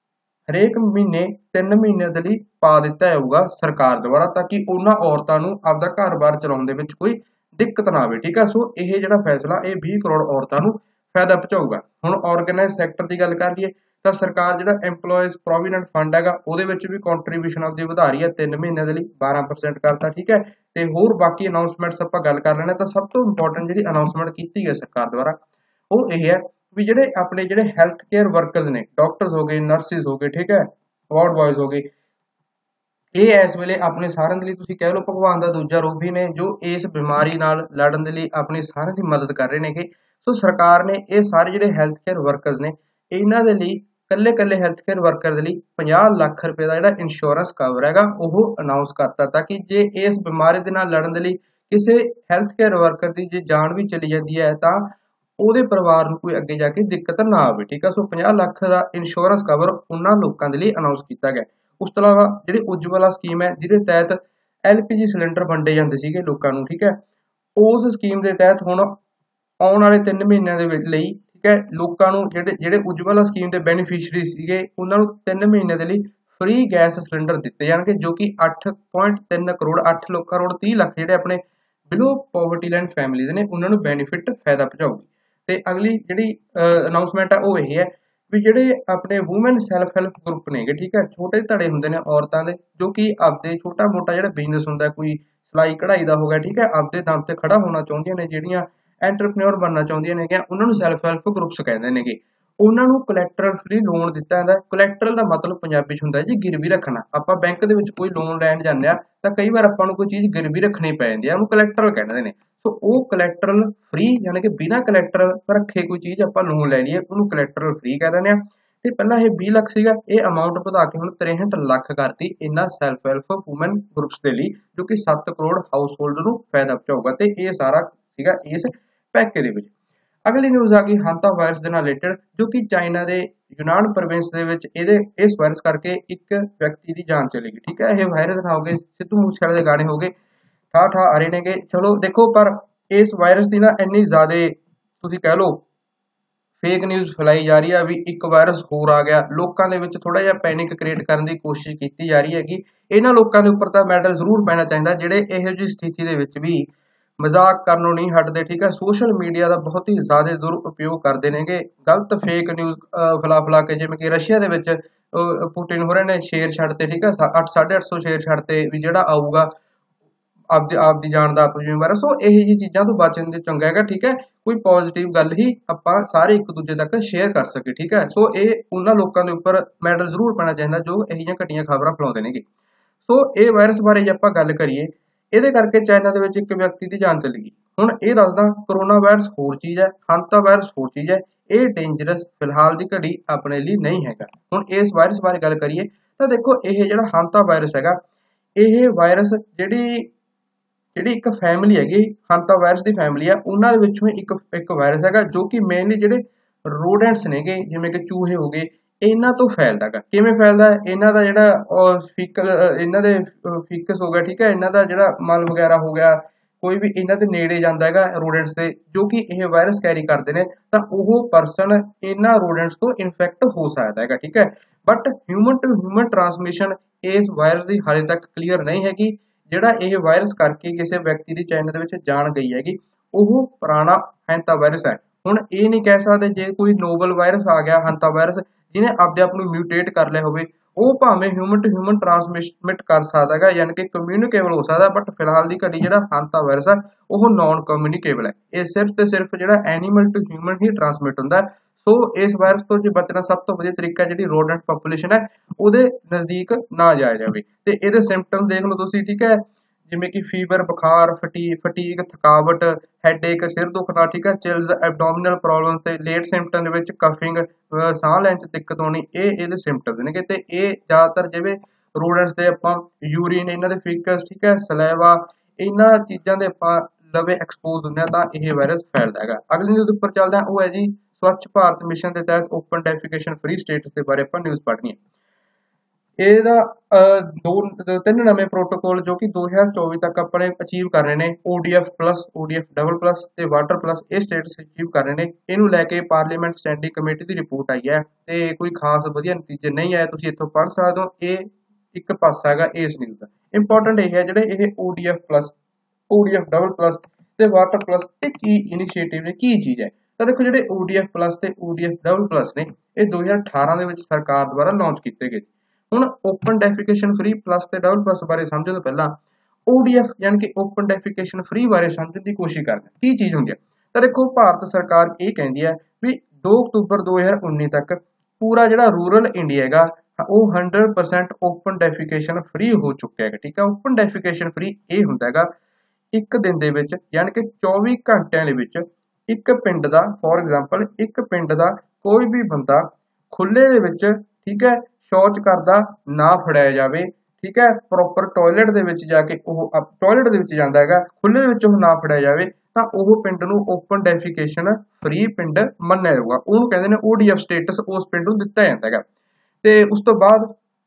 ਹਰੇਕ ਮਹੀਨੇ ਤਿੰਨ ਮਹੀਨਿਆਂ ਦੇ ਲਈ ਪਾ ਦਿੱਤਾ ਜਾਊਗਾ ਸਰਕਾਰ ਦੁਆਰਾ, ਤਾਂ ਕਿ ਉਹਨਾਂ ਔਰਤਾਂ ਨੂੰ ਆਪਦਾ ਘਰ-ਬਾਰ ਚਲਾਉਣ ਦੇ ਵਿੱਚ ਕੋਈ ਦਿੱਕਤ ਨਾ ਆਵੇ। ਠੀਕ ਹੈ, ਸੋ ਇਹ ਜਿਹੜਾ ਫੈਸਲਾ ਇਹ ਵੀਹ ਕਰੋੜ ਔਰਤਾਂ ਨੂੰ ਫਾਇਦਾ ਪਹੁੰਚਾਊਗਾ। ਹੁਣ ਆਰਗੇਨਾਈਜ਼ ਸੈਕਟਰ ਦੀ ਗੱਲ ਕਰ ਲਈਏ ਤਾਂ ਸਰਕਾਰ ਜਿਹੜਾ EMPLOYEES ਪ੍ਰੋਵੀਡੈਂਟ ਫੰਡ ਹੈਗਾ ਉਹਦੇ ਵਿੱਚ ਵੀ ਕੰਟਰੀਬਿਊਸ਼ਨ ਆਪਦੀ ਵਧਾ ਰਹੀ ਹੈ, ਤਿੰਨ ਮਹੀਨਿਆਂ ਦੇ ਲਈ ਬਾਰਾਂ ਪਰਸੈਂਟ ਕਰਤਾ। ਠੀਕ ਹੈ, ਤੇ ਹੋਰ ਬਾਕੀ ਅਨਾਉਂਸਮੈਂਟਸ ਆਪਾਂ ਗੱਲ ਕਰ ਲੈਣੇ ਤਾਂ ਸਭ ਤੋਂ ਇੰਪੋਰਟੈਂਟ ਜਿਹੜੀ ਅਨਾਉਂਸਮੈਂਟ ਕੀਤੀ ਗਈ ਸਰਕਾਰ ਦੁਆਰਾ ਉਹ ਇਹ ਹੈ ਵੀ ਜਿਹੜੇ ਆਪਣੇ ਜਿਹੜੇ ਹੈਲਥ ਕੇਅਰ ਵਰਕਰਸ ਨੇ, ਡਾਕਟਰਸ ਹੋ ਗਏ, ਨਰਸਿਸ ਹੋ ਗਏ, ਠੀਕ ਹੈ, ਵਾਰਡ ਬॉयਜ਼ ਹੋ ਗਏ, ਇਹ ਇਸ ਵੇਲੇ ਆਪਣੇ ਸਾਰਿਆਂ ਦੇ ਲਈ ਤੁਸੀਂ ਕਹਿ ਲਓ ਭਗਵਾਨ ਦਾ ਦੂਜਾ ਰੂਪ ਹੀ ਨੇ, ਜੋ ਇਸ ਬਿਮਾਰੀ ਨਾਲ ਲੜਨ ਦੇ ਲਈ ਆਪਣੀ ਸਾਰਿਆਂ ਦੀ ਮਦਦ ਕਰ ਰਹੇ ਨੇਗੇ। ਸੋ ਸਰਕਾਰ ਨੇ ਇਹ ਸਾਰੇ ਜਿਹੜੇ ਹੈਲਥ ਕੇਅਰ ਵਰਕਰਸ ਨੇ ਇਹਨਾਂ ਦੇ ਲਈ ਕੱਲੇ ਕੱਲੇ ਹੈਲਥ ਕੇਅਰ ਵਰਕਰ ਦੇ ਲਈ ਪੰਜਾਹ ਲੱਖ ਰੁਪਏ ਦਾ ਜਿਹੜਾ ਇੰਸ਼ੋਰੈਂਸ ਕਵਰ ਹੈਗਾ ਉਹ ਅਨਾਉਂਸ ਕਰਤਾ, ਤਾਂ ਕਿ ਜੇ ਇਸ ਬਿਮਾਰੀ ਦੇ ਨਾਲ ਲੜਨ ਦੇ ਲਈ ਕਿਸੇ ਹੈਲਥ ਕੇਅਰ ਵਰਕਰ ਦੀ ਜੇ ਜਾਨ ਵੀ ਚਲੀ ਜਾਂਦੀ ਹੈ ਤਾਂ ਉਹਦੇ ਪਰਿਵਾਰ ਨੂੰ ਕੋਈ ਅੱਗੇ ਜਾ ਕੇ ਦਿੱਕਤ ਨਾ ਆਵੇ। ਠੀਕ ਹੈ, ਸੋ ਪੰਜਾਹ ਲੱਖ ਦਾ ਇੰਸ਼ੋਰੈਂਸ ਕਵਰ ਉਹਨਾਂ ਲੋਕਾਂ ਦੇ ਲਈ ਅਨਾਉਂਸ ਕੀਤਾ ਗਿਆ। ਉਸ ਤੋਂ ਇਲਾਵਾ ਜਿਹੜੀ ਉਜਵਲਾ ਸਕੀਮ ਹੈ ਜਿਹਦੇ ਤਹਿਤ ਐਲ ਪੀ ਜੀ ਸਿਲੰਡਰ ਵੰਡੇ ਜਾਂਦੇ ਸੀਗੇ ਲੋਕਾਂ ਨੂੰ, ਠੀਕ ਹੈ, ਉਸ ਸਕੀਮ ਦੇ ਤਹਿਤ ਹੁਣ ਆਉਣ ਵਾਲੇ ਤਿੰਨ ਮਹੀਨਿਆਂ ਦੇ ਵਿੱਚ ਲਈ ਠੀਕ ਹੈ ਲੋਕਾਂ ਨੂੰ ਜਿਹੜੇ ਜਿਹੜੇ ਉਜਵਲਾ ਸਕੀਮ ਦੇ ਬੈਨੀਫੀਸ਼ੀਅਰੀ ਸੀਗੇ ਉਹਨਾਂ ਨੂੰ ਤਿੰਨ ਮਹੀਨਿਆਂ ਦੇ ਲਈ ਫ੍ਰੀ ਗੈਸ ਸਿਲੰਡਰ ਦਿੱਤੇ ਜਾਣਗੇ, ਜੋ ਕਿ ਅੱਠ ਪੁਆਇੰਟ ਤਿੰਨ ਕਰੋੜ ਅੱਠ ਕਰੋੜ ਤੀਹ ਲੱਖ ਜਿਹੜੇ ਆਪਣੇ ਬਿਲੋ ਪੋਵਰਟੀ ਲਾਈਨ ਫੈਮਿਲੀਜ਼ ਨੇ ਉਹਨਾਂ ਨੂੰ ਬੈਨੀਫਿਟ ਫਾਇਦਾ ਪਹੁੰਚਾਊਗੀ। ਤੇ ਅਗਲੀ ਜਿਹੜੀ ਅਨਾਉਂਸਮੈਂਟ ਹੈ ਉਹ ਇਹ ਹੈ ਵੀ ਜਿਹੜੇ ਆਪਣੇ ਵੂਮਨ ਸੈਲਫ ਹੈਲਪ ਗਰੁੱਪ ਨੇਗੇ, ਠੀਕ ਹੈ, ਛੋਟੇ ਧੜੇ ਹੁੰਦੇ ਨੇ ਔਰਤਾਂ ਦੇ ਜੋ ਕਿ ਆਪਦੇ ਛੋਟਾ ਮੋਟਾ ਜਿਹੜਾ ਬਿਜ਼ਨਸ ਹੁੰਦਾ, ਕੋਈ ਸਿਲਾਈ ਕਢਾਈ ਦਾ ਹੋ ਗਿਆ, ਠੀਕ ਹੈ, ਆਪਦੇ ਦਮ ਤੇ ਖੜਾ ਹੋਣਾ ਚਾਹੁੰਦੀਆਂ ਨੇ, ਜਿਹੜੀਆਂ ਐਂਟਰਪ੍ਰੈਨਿਓਰ ਬਣਨਾ ਚਾਹੁੰਦੀਆਂ ਨੇਗੀਆਂ, ਉਹਨਾਂ ਨੂੰ ਸੈਲਫ ਹੈਲਪ ਗਰੁੱਪਸ ਕਹਿੰਦੇ ਨੇਗੇ। ਉਹਨਾਂ ਨੂੰ ਕੋਲੈਟਰਲ ਫ੍ਰੀ ਲੋਨ ਦਿੱਤਾ ਜਾਂਦਾ। ਕੋਲੈਟਰਲ ਦਾ ਮਤਲਬ ਪੰਜਾਬੀ ਚ ਹੁੰਦਾ ਜੀ ਗਿਰਵੀ ਰੱਖਣਾ। ਆਪਾਂ ਬੈਂਕ ਦੇ ਵਿੱਚ ਕੋਈ ਲੋਨ ਲੈਣ ਜਾਂਦੇ ਆ ਤਾਂ ਕਈ ਵਾਰ ਆਪਾਂ ਨੂੰ ਕੋਈ ਚੀਜ਼ ਗਿਰਵੀ ਰੱਖਣੀ ਪੈ ਜਾਂਦੀ ਹੈ, ਉਹਨੂੰ ਕੋਲੈਟਰਲ ਕਹਿੰਦੇ ਨੇ। ਸੋ ਉਹ ਕੋਲੈਟਰਲ ਫ੍ਰੀ ਯਾਨੀ ਕਿ ਬਿਨਾਂ ਕੋਲੈਟਰਲ ਰੱਖੇ ਕੋਈ ਚੀਜ਼ ਆਪਾਂ ਲੋਨ ਲੈ ਲਈਏ ਉਹਨੂੰ ਕੋਲੈਟਰਲ ਫ੍ਰੀ ਕਹਿ ਦਿੰਦੇ ਆ। ਤੇ ਪਹਿਲਾਂ ਇਹ ਵੀਹ ਲੱਖ ਸੀਗਾ, ਇਹ ਅਮਾਉਂਟ ਵਧਾ ਕੇ ਹੁਣ ਤਰੇਹਠ ਲੱਖ ਕਰਤੀ ਇਹਨਾਂ ਸੈਲਫ ਹੈਲਪ ਵੂਮਨ ਗਰੁੱਪਸ ਦੇ ਲਈ, ਜੋ ਕਿ ਸੱਤ ਕਰੋੜ ਹਾਊਸ ਹੋਲਡ ਨੂੰ ਫਾਇਦਾ ਪਹੁੰਚਾਊਗਾ। ਤੇ ਇਹ ਸਾਰਾ ਸੀਗਾ ਇਸ ਪੈਕੇਜ ਦੇ ਵਿੱਚ। ਅਗਲੀ ਨਿਊਜ਼ ਆ ਗਈ ਹਾਂਤਾ ਵਾਇਰਸ ਦੇ ਨਾਲ ਰਿਲੇਟਡ, ਜੋ ਕਿ ਚਾਈਨਾ ਦੇ ਯੂਨਾਨ ਪ੍ਰੋਵਿੰਸ ਦੇ ਵਿੱਚ ਇਹਦੇ ਇਸ ਵਾਇਰਸ ਕਰਕੇ ਇੱਕ ਵਿਅਕਤੀ ਦੀ ਜਾਨ ਚਲੀ ਗਈ। ਠੀਕ ਹੈ, ਇਹ ਵਾਇਰਸ ਨਾ ਹੋ ਗਏ ਸਿੱਧੂ ਮੂਸੇਵਾਲੇ ਦੇ ਗਾਣੇ ਹੋ ਗਏ ਠਾ ਠਾ ਆ ਰਹੇ ਨੇਗੇ। ਚਲੋ ਦੇਖੋ, ਪਰ ਇਸ ਵਾਇਰਸ ਦੀ ਨਾ ਇੰਨੀ ਜ਼ਿਆਦਾ ਤੁਸੀਂ ਕਹਿ ਲਓ ਫੇਕ ਨਿਊਜ਼ ਫੈਲਾਈ ਜਾ ਰਹੀ ਹੈ ਵੀ ਇੱਕ ਵਾਇਰਸ ਹੋਰ ਆ ਗਿਆ, ਲੋਕਾਂ ਦੇ ਵਿੱਚ ਥੋੜਾ ਜਿਹਾ ਪੈਨਿਕ ਕ੍ਰੀਏਟ ਕਰਨ ਦੀ ਕੋਸ਼ਿਸ਼ ਕੀਤੀ ਜਾ ਰਹੀ ਹੈਗੀ। ਇਹਨਾਂ ਲੋਕਾਂ ਦੇ ਉੱਪਰ ਤਾਂ ਮੈਡਲ ਜ਼ਰੂਰ ਪੈਣਾ ਚਾਹੀਦਾ ਜਿਹੜੇ ਇਹੋ ਜਿਹੀ ਸਥਿਤੀ ਦੇ ਵਿੱਚ ਵੀ ਮਜ਼ਾਕ ਕਰਨੋਂ ਨਹੀਂ ਹਟਦੇ। ਠੀਕ ਹੈ, ਸੋਸ਼ਲ ਮੀਡੀਆ ਦਾ ਬਹੁਤ ਹੀ ਜ਼ਿਆਦਾ ਦੁਰਉਪਯੋਗ ਕਰਦੇ ਨੇਗੇ, ਗਲਤ ਫੇਕ ਨਿਊਜ਼ ਫੈਲਾ ਫੈਲਾ ਕੇ, ਜਿਵੇਂ ਕਿ ਰਸ਼ੀਆ ਦੇ ਵਿੱਚ ਪੁਟਿਨ ਹੋਰਾਂ ਨੇ ਸ਼ੇਰ ਛੱਡਤੇ, ਠੀਕ ਹੈ, ਅੱਠ ਸਾਢੇ ਅੱਠ ਸੌ ਸ਼ੇਰ ਛੱਡਤੇ ਵੀ ਜਿਹੜਾ ਆਊਗਾ ਆਪਦੀ ਆਪਦੀ ਜਾਨ ਦਾ ਆਪ ਜ਼ਿੰਮੇਵਾਰ। ਸੋ ਇਹੋ ਜਿਹੀ ਚੀਜ਼ਾਂ ਤੋਂ ਬਚਣ ਦੇ ਚੰਗਾ ਹੈਗਾ। ਠੀਕ ਹੈ, ਕੋਈ ਪੋਜ਼ਿਟਿਵ ਗੱਲ ਹੀ ਆਪਾਂ ਸਾਰੇ ਇੱਕ ਦੂਜੇ ਤੱਕ ਸ਼ੇਅਰ ਕਰ ਸਕੇ। ਠੀਕ ਹੈ, ਸੋ ਇਹ ਉਹਨਾਂ ਲੋਕਾਂ ਦੇ ਉੱਪਰ ਮੈਡਲ ਜ਼ਰੂਰ ਪੈਣਾ ਚਾਹੀਦਾ ਜੋ ਇਹੋ ਜਿਹੀਆਂ ਘਟੀਆਂ ਖਬਰਾਂ ਫੈਲਾਉਂਦੇ ਨੇਗੇ। ਸੋ ਇਹ ਵਾਇਰਸ ਬਾਰੇ ਜੇ ਆਪਾਂ ਗੱਲ ਕਰੀਏ, ਇਹਦੇ ਕਰਕੇ ਚਾਈਨਾ ਦੇ ਵਿੱਚ ਇੱਕ ਵਿਅਕਤੀ ਦੀ ਜਾਨ ਚਲੀ ਗਈ। ਹੁਣ ਇਹ ਦੱਸਦਾ ਕਰੋਨਾ ਵਾਇਰਸ ਹੋਰ ਚੀਜ਼ ਹੈ, ਹਾਂਤਾ ਵਾਇਰਸ ਹੋਰ ਚੀਜ਼ ਹੈ। ਇਹ ਡੇਂਜਰਸ ਫਿਲਹਾਲ ਦੀ ਘੜੀ ਆਪਣੇ ਲਈ ਨਹੀਂ ਹੈਗਾ। ਹੁਣ ਇਸ ਵਾਇਰਸ ਬਾਰੇ ਗੱਲ ਕਰੀਏ ਤਾਂ ਦੇਖੋ, ਇਹ ਜਿਹੜਾ ਹਾਂਤਾ ਵਾਇਰਸ ਹੈਗਾ, ਇਹ ਵਾਇਰਸ ਜਿਹੜੀ ਜਿਹੜੀ ਇੱਕ ਫੈਮਿਲੀ ਹੈਗੀ ਹਾਂਤਾ ਵਾਇਰਸ ਦੀ ਫੈਮਿਲੀ ਆ, ਉਹਨਾਂ ਦੇ ਵਿੱਚੋਂ ਇੱਕ ਇੱਕ ਵਾਇਰਸ ਹੈਗਾ ਜੋ ਕਿ ਮੇਨਲੀ ਜਿਹੜੇ ਰੋਡੈਂਟਸ ਨੇਗੇ ਜਿਵੇਂ ਕਿ ਚੂਹੇ ਹੋ ਗਏ, ਇਹਨਾਂ ਤੋਂ ਫੈਲਦਾ ਹੈਗਾ। ਕਿਵੇਂ ਫੈਲਦਾ? ਇਹਨਾਂ ਦਾ ਜਿਹੜਾ ਫੀਕਲ ਇਹਨਾਂ ਦੇ ਫੀਕਸ ਹੋ ਗਿਆ, ਠੀਕ ਹੈ, ਇਹਨਾਂ ਦਾ ਜਿਹੜਾ ਮਲ ਵਗੈਰਾ ਹੋ ਗਿਆ, ਕੋਈ ਵੀ ਇਹਨਾਂ ਦੇ ਨੇੜੇ ਜਾਂਦਾ ਹੈਗਾ ਰੋਡੈਂਟਸ ਦੇ, ਜੋ ਕਿ ਇਹ ਵਾਇਰਸ ਕੈਰੀ ਕਰਦੇ ਨੇ, ਤਾਂ ਉਹ ਪਰਸਨ ਇਹਨਾਂ ਰੋਡੈਂਟਸ ਤੋਂ ਇਨਫੈਕਟ ਹੋ ਸਕਦਾ ਹੈਗਾ। ਠੀਕ ਹੈ, but human to human transmission ਇਸ ਵਾਇਰਸ ਦੀ ਹਾਲੇ ਤੱਕ ਕਲੀਅਰ ਨਹੀਂ ਹੈਗੀ। ਜਿਹੜਾ ਇਹ ਵਾਇਰਸ ਕਰਕੇ ਕਿਸੇ ਵਿਅਕਤੀ ਦੀ ਚਾਈਨਾ ਦੇ ਵਿੱਚ ਜਾਨ ਗਈ ਹੈਗੀ, ਉਹ ਪੁਰਾਣਾ ਹਾਂਤਾ ਵਾਇਰਸ ਹੈ। ਹੁਣ ਇਹ ਨਹੀਂ ਕਹਿ ਸਕਦੇ ਜੇ ਕੋਈ ਨੋਵਲ ਵਾਇਰਸ ਆ ਗਿਆ ਹਾਂਤਾ ਵਾਇਰਸ ਜਿਹਨੇ ਆਪਦੇ ਆਪ ਨੂੰ ਮਿਊਟੇਟ ਕਰ ਲਿਆ ਹੋਵੇ, ਉਹ ਭਾਵੇਂ ਹਿਊਮਨ ਟੂ ਹਿਊਮਨ ਟ੍ਰਾਂਸਮਿਟ ਕਰ ਸਕਦਾ ਹੈਗਾ, ਯਾਨੀ ਕਿ ਕਮਿਊਨੀਕੇਬਲ ਹੋ ਸਕਦਾ, ਬਟ ਫਿਲਹਾਲ ਦੀ ਘੜੀ ਜਿਹੜਾ ਹਾਂਤਾ ਵਾਇਰਸ ਹੈ ਉਹ ਨਾਨ ਕਮਿਊਨੀਕੇਬਲ ਹੈ। ਇਹ ਸਿਰਫ ਤੇ ਸਿਰਫ ਜਿਹੜਾ ਐਨੀਮਲ ਟੂ ਹਿਊਮਨ ਹੀ ਟ੍ਰਾਂਸਮਿਟ ਹੁੰਦਾ। ਸੋ ਇਸ ਵਾਇਰਸ ਤੋਂ ਜੇ ਬਚਣਾ ਸਭ ਤੋਂ ਵਧੀਆ ਤਰੀਕਾ ਜਿਹੜੀ ਰੋਡੈਂਟ ਪੋਪੂਲੇਸ਼ਨ ਹੈ ਉਹਦੇ ਨਜ਼ਦੀਕ ਨਾ ਜਾਇਆ ਜਾਵੇ। ਤੇ ਇਹਦੇ ਸਿੰਪਟਮ ਦੇਖ ਲਓ ਤੁਸੀਂ, ਠੀਕ ਹੈ, ਜਿਵੇਂ ਕਿ ਫੀਵਰ, ਬੁਖਾਰ, ਫਟੀ ਫਟੀਕ, ਥਕਾਵਟ, ਹੈਡੇਕ, ਸਿਰ ਦੁਖਣਾ, ਠੀਕ ਹੈ, ਚਿਲਸ, ਐਬਡੋਮੀਨਲ ਪ੍ਰੋਬਲਮਸ ਤੇ ਲੇਟ ਸਿੰਪਟਮ ਦੇ ਵਿੱਚ ਕਫਿੰਗ, ਸਾਹ ਲੈਣ 'ਚ ਦਿੱਕਤ ਆਉਣੀ, ਇਹ ਇਹਦੇ ਸਿੰਪਟਮਸ ਨੇਗੇ। ਤੇ ਇਹ ਜ਼ਿਆਦਾਤਰ ਜਿਵੇਂ ਰੋਡੈਂਟਸ ਦੇ ਆਪਾਂ ਯੂਰੀਨ, ਇਹਨਾਂ ਦੇ ਫੀਕਸ, ਠੀਕ ਹੈ, ਸਲੈਵਾ, ਇਹਨਾਂ ਚੀਜ਼ਾਂ ਦੇ ਆਪਾਂ ਲਵੇ ਐਕਸਪੋਜ਼ ਹੁੰਦੇ ਆ ਤਾਂ ਇਹ ਵਾਇਰਸ ਫੈਲਦਾ ਹੈਗਾ। ਅਗਲੀ ਨਿਊਜ਼ ਉੱਪਰ ਚੱਲਦੇ ਹਾਂ, ਉਹ ਹੈ ਜੀ ਸਵੱਛ ਭਾਰਤ ਮਿਸ਼ਨ ਦੇ ਤਹਿਤ ਓਪਨ ਡੈਫੀਕੇਸ਼ਨ ਫ੍ਰੀ ਸਟੇਟਸ ਦੇ ਬਾਰੇ ਆਪਾਂ ਨਿਊਜ਼ ਪੜ੍ਹਨੀ ਹੈ। ਇਹਦਾ ਦੋ ਤਿੰਨ ਨਵੇਂ ਪ੍ਰੋਟੋਕੋਲ ਜੋ ਕਿ ਦੋ ਹਜ਼ਾਰ ਚੌਵੀ ਤੱਕ ਆਪਣੇ ਅਚੀਵ ਕਰ ਰਹੇ ਨੇ, ODF plus, ODF double plus ਤੇ ਵਾਟਰ ਪਲੱਸ, ਇਹ ਸਟੇਟਸ ਅਚੀਵ ਕਰ ਰਹੇ ਨੇ। ਇਹਨੂੰ ਲੈ ਕੇ ਪਾਰਲੀਮੈਂਟ ਸਟੈਂਡਿੰਗ ਕਮੇਟੀ ਦੀ ਰਿਪੋਰਟ ਆਈ ਹੈ ਤੇ ਕੋਈ ਖਾਸ ਵਧੀਆ ਨਤੀਜੇ ਨਹੀਂ ਆਏ, ਤੁਸੀਂ ਇੱਥੋਂ ਪੜ੍ਹ ਸਕਦੇ ਹੋ। ਇਹ ਇੱਕ ਪਾਸਾ ਹੈਗਾ ਇਸ ਨਿਊਜ਼ ਦਾ। ਇੰਪੋਰਟੈਂਟ ਇਹ ਹੈ ਜਿਹੜੇ ਇਹ ODF plus, ODF double plus ਤੇ ਵਾਟਰ ਪਲੱਸ ਇਹ ਕੀ ਇਨੀਸ਼ੀਏਟਿਵ ਨੇ, ਕੀ ਚੀਜ਼ ਹੈ। ਤਾਂ ਦੇਖੋ ਜਿਹੜੇ O D F ਪਲੱਸ ਤੇ O D F double plus ਨੇ ਇਹ ਦੋ ਹਜ਼ਾਰ ਅਠਾਰਾਂ ਦੇ ਵਿੱਚ ਸਰਕਾਰ ਦੁਆਰਾ ਲਾਂਚ ਕੀਤੇ ਗਏ। ਹੁਣ ਓਪਨ ਡੈਫੀਕੇਸ਼ਨ ਫ੍ਰੀ ਪਲੱਸ ਤੇ ਡਬਲ ਪਲੱਸ ਬਾਰੇ ਸਮਝਣ ਤੋਂ ਪਹਿਲਾਂ O D F ਯਾਨੀ ਕਿ ਓਪਨ ਡੈਫੀਕੇਸ਼ਨ ਫ੍ਰੀ ਬਾਰੇ ਸਮਝਣ ਦੀ ਕੋਸ਼ਿਸ਼ ਕਰਦੇ ਹਾਂ ਕੀ ਚੀਜ਼ ਹੁੰਦੀ ਹੈ। ਤਾਂ ਦੇਖੋ ਭਾਰਤ ਸਰਕਾਰ ਇਹ ਕਹਿੰਦੀ ਹੈ ਵੀ ਦੋ ਅਕਤੂਬਰ ਦੋ ਹਜ਼ਾਰ ਉੱਨੀ ਤੱਕ ਪੂਰਾ ਜਿਹੜਾ ਰੂਰਲ ਇੰਡੀਆ ਹੈਗਾ ਉਹ hundred percent open defecation free ਹੋ ਚੁੱਕਿਆ ਹੈਗਾ। ਠੀਕ ਹੈ, ਓਪਨ ਡੈਫੀਕੇਸ਼ਨ ਫ੍ਰੀ ਇਹ ਹੁੰਦਾ ਹੈਗਾ ਇੱਕ ਦਿਨ ਦੇ ਵਿੱਚ ਯਾਨੀ ਕਿ ਚੌਵੀ ਘੰਟਿਆਂ ਦੇ ਵਿੱਚ ਇੱਕ ਪਿੰਡ ਦਾ ਫੋਰ ਐਗਜ਼ਾਮਪਲ ਇੱਕ ਪਿੰਡ ਦਾ ਕੋਈ ਵੀ ਬੰਦਾ ਖੁੱਲੇ ਦੇ ਵਿੱਚ ਠੀਕ ਹੈ ਸ਼ੌਚ ਕਰਦਾ ਨਾ ਫੜਿਆ ਜਾਵੇ। ਠੀਕ ਹੈ, ਪ੍ਰੋਪਰ ਟਾਇਲਟ ਦੇ ਵਿੱਚ ਜਾ ਕੇ ਉਹ ਟਾਇਲਟ ਦੇ ਵਿੱਚ ਜਾਂਦਾ ਹੈਗਾ ਖੁੱਲੇ ਦੇ ਵਿੱਚ ਉਹ ਨਾ ਫੜਿਆ ਜਾਵੇ ਤਾਂ ਉਹ ਪਿੰਡ ਨੂੰ ਓਪਨ ਡੈਫੀਕੇਸ਼ਨ ਫ੍ਰੀ ਪਿੰਡ ਮੰਨਿਆ ਜਾਊਗਾ। ਉਹਨੂੰ ਕਹਿੰਦੇ ਨੇ O D F ਸਟੇਟਸ ਉਸ ਪਿੰਡ ਨੂੰ ਦਿੱਤਾ ਜਾਂਦਾ ਹੈਗਾ। ਤੇ ਉਸ ਤੋਂ ਬਾਅਦ